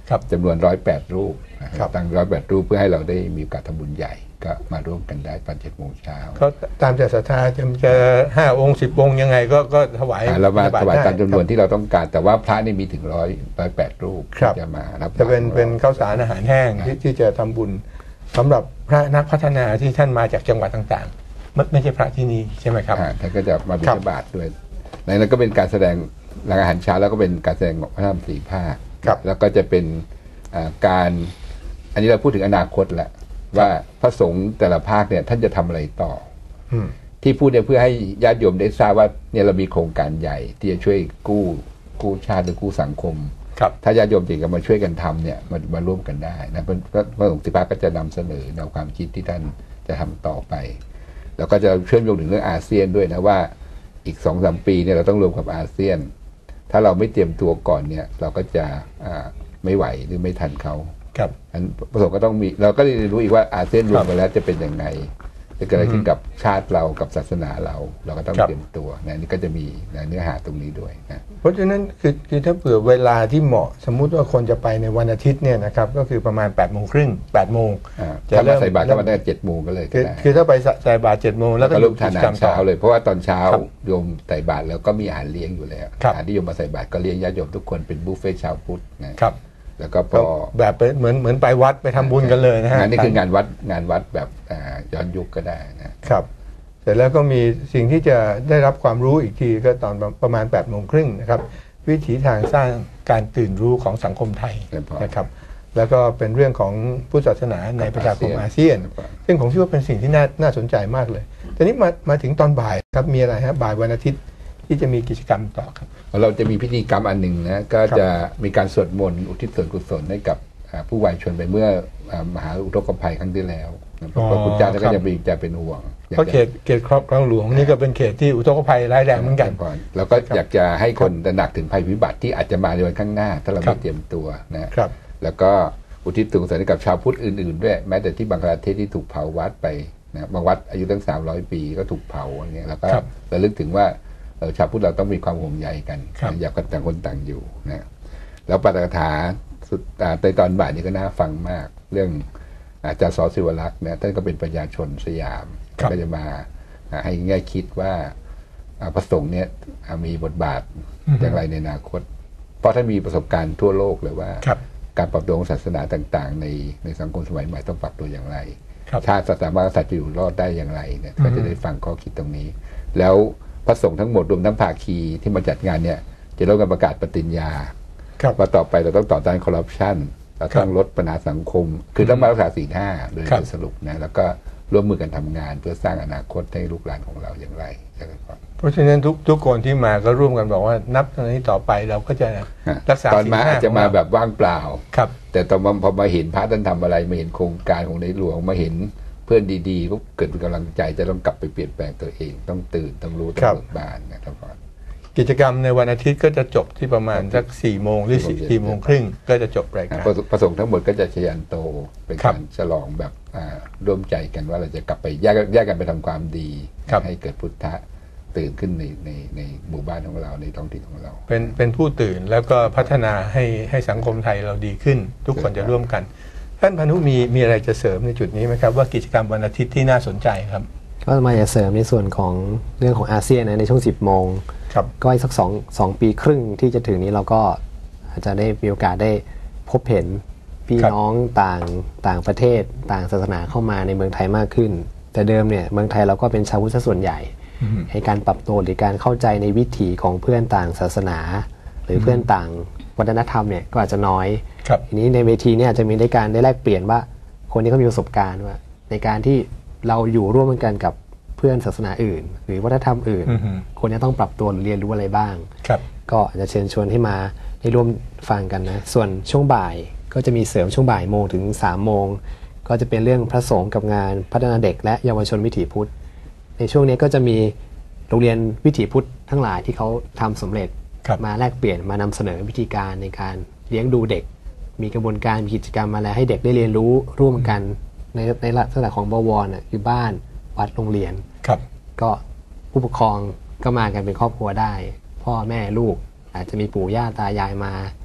ครับจำนวนร้อยแปดรูปนะคครัรับบ ตั้งร้อยแปดรูปเพื่อให้เราได้มีโอกาสทำบุญใหญ่ก็มาร่วมกันได้ตอนเจ็ดโมงเช้าก็ตามใจศรัทธาจะจะห้าองค์สิบองค์ยังไงก็ก็ถวายอ่าเรามาบิณฑบถวายได้ตามจำนวนที่เราต้องการแต่ว่าพระนี่มีถึงร้อยร้อยแปดรูปครับที่จะมารับจะเป็นบาตรเป็นข้าวสารอาหารแห้งที่ที่จะทำบุญสำหรับพระนักพัฒนาที่ท่านมาจากจังหวัดต่างๆไม่ไม่ใช่พระที่นี่ใช่ไหมครับอ่าท่านก็จะมาบิณครับฑบาตด้วยในนั้นก็เป็นการแสดงหลังอาหารเช้าแล้วก็เป็นการแสดงของพระธรรมสี่ภาคครับแล้วก็จะเป็นอ่าการอันนี้เราพูดถึงอนาคตแหละว่าพระสงฆ์แต่ละภาคเนี่ยท่านจะทำอะไรต่ออืมที่พูดเนี่ยเพื่อให้ญาติโยมได้ทราบว่าเนี่ยเรามีโครงการใหญ่ ที่จะช่วยกู้กู้ชาติหรือกู้สังคมครับถ้าญาติโยมจริงก็มาช่วยกันทำเนี่ยมามาร่วมกันได้นะพระพระสงฆ์สิบภาคก็จะนำเสนอแนวความคิดที่ท่านจะทำต่อไป แล้วก็จะเชื่อมโยงถึงเรื่องอาเซียนด้วยนะว่าอีกสองสามปีเนี่ยเราต้องรวมกับอาเซียน ถ้าเราไม่เตรียมตัวก่อนเนี่ยเราก็จะอ่าไม่ไหวหรือไม่ทันเขาครับอันประสงค์ก็ต้องมีเราก็เรียนรู้อีกว่าอาเซียนรวมกันแล้วจะเป็นยังไงจะเกิดอะไรขึ้นกับชาติเรากับศาสนาเรา เราก็ต้องครับเตรียมตัวนะนี่ก็จะมีนะเนื้อหาตรงนี้ด้วยนะเพราะฉะนั้นคือคือถ้าเผื่อเวลาที่เหมาะสมมุติว่าคนจะไปในวันอาทิตย์เนี่ยนะครับก็คือประมาณ8ปดโมงครึ่งแปดโมงอ่าจะถ้าเริ่มาม ใส่บาตรก็มาตั้งแต่เจ็ดโมงก็เลยก็คือได้คือถ้าไปใส่บาตรเจ็ดโมงแล้วก็ก็อร่วยู่มทานกิอาจกรหารรมต่เช้าอเลยเพราะว่าตอนเช้าครับโยมใส่บาตรแล้วก็มีอาหารเลี้ยงอยู่แล้วครับอาหารที่โยมมาใส่บาตรก็เลี้ยงญาติโยมทุกคนเป็นบุฟเฟ่ต์ชาวพุทธนะครับ แล้วก็พก็อแบบเป็นเหมือนเหมือนไปวัดไปทำบุญกันเลยนะฮะงานนี้คืองานวัดงานวัดแบบอ่าย้อนยุคก็ได้นะครับเสร็จแล้วก็มีสิ่งที่จะได้รับความรู้อีกทีก็ตอนประมาณ8ปดโมงครึ่งนะครับวิถีทางสร้างการตื่นรู้ของสังคมไทยเรียบร้อยนะครับแล้วก็เป็นเรื่องของพุทธศาสนาในประชาคมอาเซียน ซึ่งผมคิดว่าเป็นสิ่งที่น่าน่าสนใจมากเลยแต่นี้มามาถึงตอนบ่ายครับมีอะไรฮะบ่ายวันอาทิตย์ที่จะมีกิจกรรมต่อครับเราจะมีพิธีกรรมอันหนึ่งนะก็จะมีการสวดมนต์อุทิศส่วนกุศลให้กับอ่าผู้วายชนไปเมื่ออ่ามหาอุทกภัยครั้งที่แล้วนะเพอ๋อราะคุณเจ้าท่านครัก็บจะมีจะเป็นห่วงอยากเพราะจะเขตเขตครอบครองหลวงนี่ก็เป็นเขตที่อุทกภัยร้ายแรงเหมือนกันก่อนแล้วก็อยากจะให้คนตระหนักถึงภัยพิบัติที่อาจจะมาในวันข้างหน้า ถ้าเราครัไม่บเตรียมตัวนะครับ แล้วก็อุทิศส่วนกุศลให้กับชาวพุทธอื่นๆด้วยแม้แต่ที่บังกลาเทศที่ถูกเผาวัดไปนะบางวัดอายุตั้งสามร้อยปีก็ถูกเผาอย่างเงี้ยแล้วก็ครับระลึกถึงว่าเอ่อชาวพุทธเราต้องมีความห่วงใยกันครับอย่าต่างคนต่างอยู่นะแล้วปาฐกถาสุดอ่าในตอนบ่ายนี้ก็น่าฟังมาก เรื่องอาจารย์สอศิวลักษณ์นะท่านก็เป็นปัญญาชนสยามครับก็จะมาอ่าให้แง่คิดว่าอ่าพระสงฆ์เนี่ยอ่ามีบทบาทอย่างไรในอนาคต เพราะท่านมีประสบการณ์ทั่วโลกเลยว่าครับการปรับตัวของศาสนาต่างๆ ในในสังคมสมัยใหม่ต้องปรับตัวอย่างไรครับชาติศาสนาพระกษัตริย์จะอยู่รอดได้อย่างไรเนี่ยก็จะได้ฟังข้อคิดตรงนี้ แล้วพระสงฆ์ทั้งหมดรวมทั้งภาคีที่มาจัดงานเนี่ยจะร่วมกันประกาศปฏิญญาครับว่าต่อไปเราต้องต่อต้านคอร์รัปชันเราต้องลดปัญหาสังคม คือต้องมารักษาศีลห้าโดยครับสรุปนะแล้วก็ร่วมมือกันทำงานเพื่อสร้างอนาคตให้ลูกหลานของเราอย่างไรนะครับเพราะฉะนั้นทุกทุกคนที่มาก็ร่วมกันบอกว่านับตอนนี้ต่อไปเราก็จะรักษาตอนมาศีลห้อาจจะมาของเรแบบว่างเปล่าครับแต่ตอนมาพอมาเห็นพระท่านทำอะไรมาเห็นโครงการของในหลวงมาเห็นเพื่อนดีๆก็เกิดเป็นกำลังใจจะต้องกลับไปเปลี่ยนแปลงตัวเอง ต้องตื่นต้องรู้ต้องครับเบิกบานนะครับก่อนกิจกรรมในวันอาทิตย์ก็จะจบที่ประมาณสักสี่โมงหรือสี่โมงครึ่งก็จะจบรายการประสประสงค์ทั้งหมดก็จะชยันโตเป็นครับการฉลองแบบอ่าร่วมใจกันว่าเราจะกลับไปแยกแยกกันไปทำความดีครับให้เกิดพุทธะตื่นขึ้นในในในหมู่บ้านของเราในท้องถิ่นของเราเป็นเป็นผู้ตื่นแล้วก็พัฒนาให้ให้สังคมไทยเราดีขึ้น ทุกคนจะร่วมกัน ท่านพานุมีมีอะไรจะเสริมในจุดนี้ไหมครับว่ากิจกรรมวันอาทิตย์ที่น่าสนใจครับก็มาจะเสริมในส่วนของเรื่องของอาเซียนนะในช่วงสิบโมงครับก็อีกสักสองสองปีครึ่งที่จะถึงนี้เราก็อาจจะได้มีโอกาสได้พบเห็นพี่ครับน้องต่างต่างประเทศต่างศาสนาเข้ามาในเมืองไทยมากขึ้น แต่เดิมเนี่ยเมืองไทยเราก็เป็นชาวพุทธซะส่วนใหญ่ ให้การปรับตัวหรือการเข้าใจในวิถีของเพื่อนต่างศาสนา หรือเพื่อนต่างวัฒนธรรมเนี่ยก็อาจจะน้อยครับทีนี้ในเวทีเนี่ยจะมีได้การได้แลกเปลี่ยนว่าคนที่เขามีประสบการณ์ว่า ในการที่เราอยู่ร่วมกันกับเพื่อนศาสนาอื่น หรือวัฒนธรรมอื่นอือฮึคนจะต้องปรับตัวหรือเรียนรู้อะไรบ้างครับก็อาจจะเชิญชวนให้มาได้ร่วมฟังกันนะส่วนช่วงบ่ายก็จะมีเสริมช่วงบ่ายโมงถึงสามโมงก็จะเป็นเรื่องพระสงฆ์กับงานพัฒนาเด็กและเยาวชนวิถีพุทธในช่วงนี้ก็จะมีโรงเรียนวิถีพุทธทั้งหลายที่เขาทำสำเร็จครับมาแลกเปลี่ยนมานำเสนอวิธีการในการเลี้ยงดูเด็ก มีกระบวนการมีกิจกรรมมาแล้วให้เด็กได้เรียนรู้ร่วมกันในในลักษณะของบวรน่ะคือบ้านวัดโรงเรียนครับก็ผู้ปกครองก็มากันเป็นครอบครัวได้ พ่อแม่ลูกอาจจะมีปู่ย่าตายายมา ม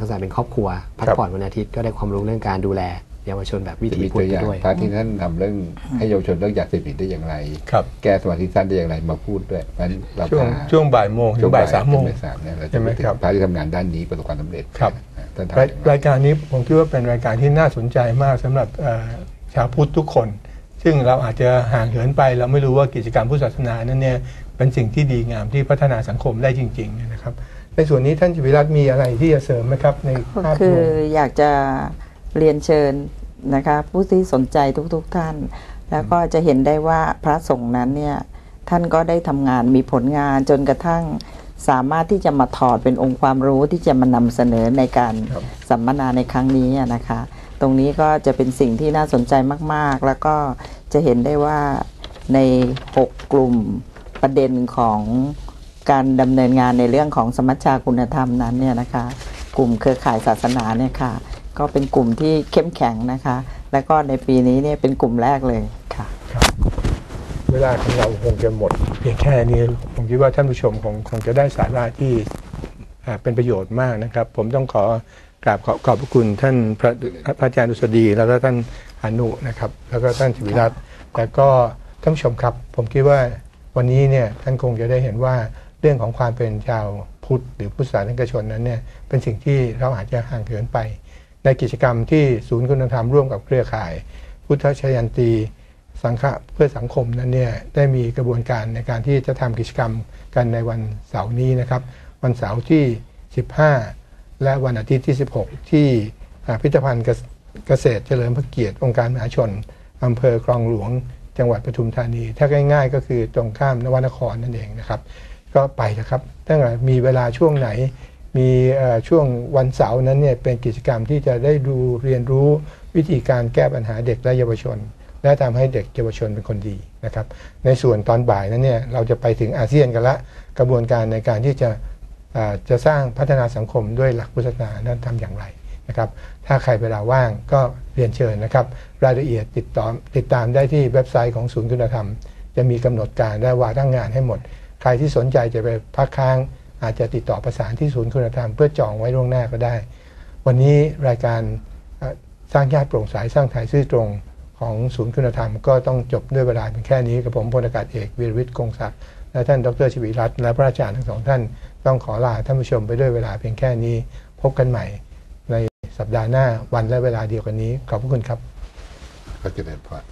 ลักษณะเป็นครอบครัวพักผ่อนวันอาทิตย์ก็ได้ความรู้เรื่องการดูแลเยาวชนแบบวิถีพุทธด้วยพระที่ท่านทำเรื่องให้เยาวชนเรื่องยาเสพติดได้อย่างไรแก้สมาธิสั้นได้อย่างไรมาพูดด้วยช่วงช่วงบ่ายโมงถึงบ่ายสามโมงใช่ไหมครับพระที่ทำงานด้านนี้ประสบความสำเร็จครับรายการนี้ผมคิดว่าเป็นรายการที่น่าสนใจมากสำหรับชาวพุทธทุกคนซึ่งเราอาจจะห่างเหินไปเราไม่รู้ว่ากิจกรรมพุทธศาสนานั้นเนี่ยเป็นสิ่งที่ดีงามที่พัฒนาสังคมได้จริงๆนะครับในส่วนนี้ท่านชวิรัตน์มีอะไรที่จะเสริมไหมครับในภาพรวมคืออยากจะเรียนเชิญนะคะผู้ที่สนใจทุกๆ ท่านแล้วก็จะเห็นได้ว่าพระสงฆ์นั้นเนี่ยท่านก็ได้ทำงานมีผลงานจนกระทั่งสามารถที่จะมาถอดเป็นองค์ความรู้ที่จะมานำเสนอในการสัมมนาในครั้งนี้นะคะตรงนี้ก็จะเป็นสิ่งที่น่าสนใจมากๆแล้วก็จะเห็นได้ว่าในหกกลุ่มประเด็นของการดำเนินงานในเรื่องของสมัชชาคุณธรรมนั้นเนี่ยนะคะกลุ่มเครือข่ายศาสนาเนี่ยค่ะก็เป็นกลุ่มที่เข้มแข็งนะคะแล้วก็ในปีนี้เนี่ยเป็นกลุ่มแรกเลยค่ะเวลาของเราคงจะหมดเพียงแค่นี้ผมคิดว่าท่านผู้ชมคงคงจะได้สาระที่เป็นประโยชน์มากนะครับผมต้องขอกราบขอขอบพระคุณท่านพระพระอาจารย์ดุษฎีแล้วก็ท่านอนุนะครับแล้วก็ท่านชวิรัตน์แล้วก็ท่านผู้ชมครับผมคิดว่าวันนี้เนี่ยท่านคงจะได้เห็นว่าเรื่องของความเป็นชาวพุทธหรือพุทธศาสนิกชนนั้นเนี่ยเป็นสิ่งที่เราอาจจะห่างเหินไปในกิจกรรมที่ศูนย์คุณธรรมร่วมกับเครือข่ายพุทธชยันตีสังฆะเพื่อสังคมนั้นเนี่ยได้มีกระบวนการในการที่จะทำกิจกรรมกันในวันเสาร์นี้นะครับวันเสาร์ที่สิบห้าและวันอาทิตย์ที่สิบหกที่พิพิธภัณฑ์เกษตรเฉลิมพระเกียรติองค์การมหาชนอำเภอคลองหลวงจังหวัดปทุมธานีถ้าง่ายๆก็คือตรงข้ามนวนครนั่นเองนะครับก็ไปนะครับตั้งแต่มีเวลาช่วงไหนมีช่วงวันเสาร์นั้นเนี่ยเป็นกิจกรรมที่จะได้ดูเรียนรู้วิธีการแก้ปัญหาเด็กและเยาวชนและทำให้เด็กเยาวชนเป็นคนดีนะครับในส่วนตอนบ่ายนั้นเนี่ยเราจะไปถึงอาเซียนกันละกระบวนการในการที่จะจะสร้างพัฒนาสังคมด้วยหลักพุทธศาสนานั้นทำอย่างไรนะครับถ้าใครเวลาว่างก็เรียนเชิญนะครับรายละเอียดติดต่อติดตามได้ที่เว็บไซต์ของศูนย์คุณธรรมจะมีกำหนดการและวาระงานให้หมดใครที่สนใจจะไปพักค้างอาจจะติดต่อประสานที่ศูนย์คุณธรรมเพื่อจองไว้ล่วงหน้าก็ได้วันนี้รายการสร้างญาติโปร่งใสสร้างไทยซื่อตรงของศูนย์คุณธรรมก็ต้องจบด้วยเวลาเพียงแค่นี้กับผมพลอากาศเอกวีรวิทย์คงศักดิ์และท่านดร.ชวิรัตน์และพระอาจารย์ทั้งสองท่านต้องขอลาท่านผู้ชมไปด้วยเวลาเพียงแค่นี้พบกันใหม่ในสัปดาห์หน้าวันและเวลาเดียวกันนี้ขอบคุณครับก็จะได้พอด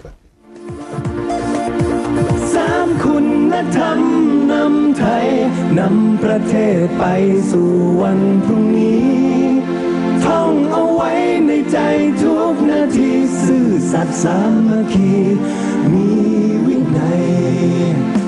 สามคุณธรรมนำไทยนำประเทศไปสู่วันพรุ่งนี้ท่องเอาไว้ในใจทุกนาทีซื่อสัตย์สามัคคีมีวินัย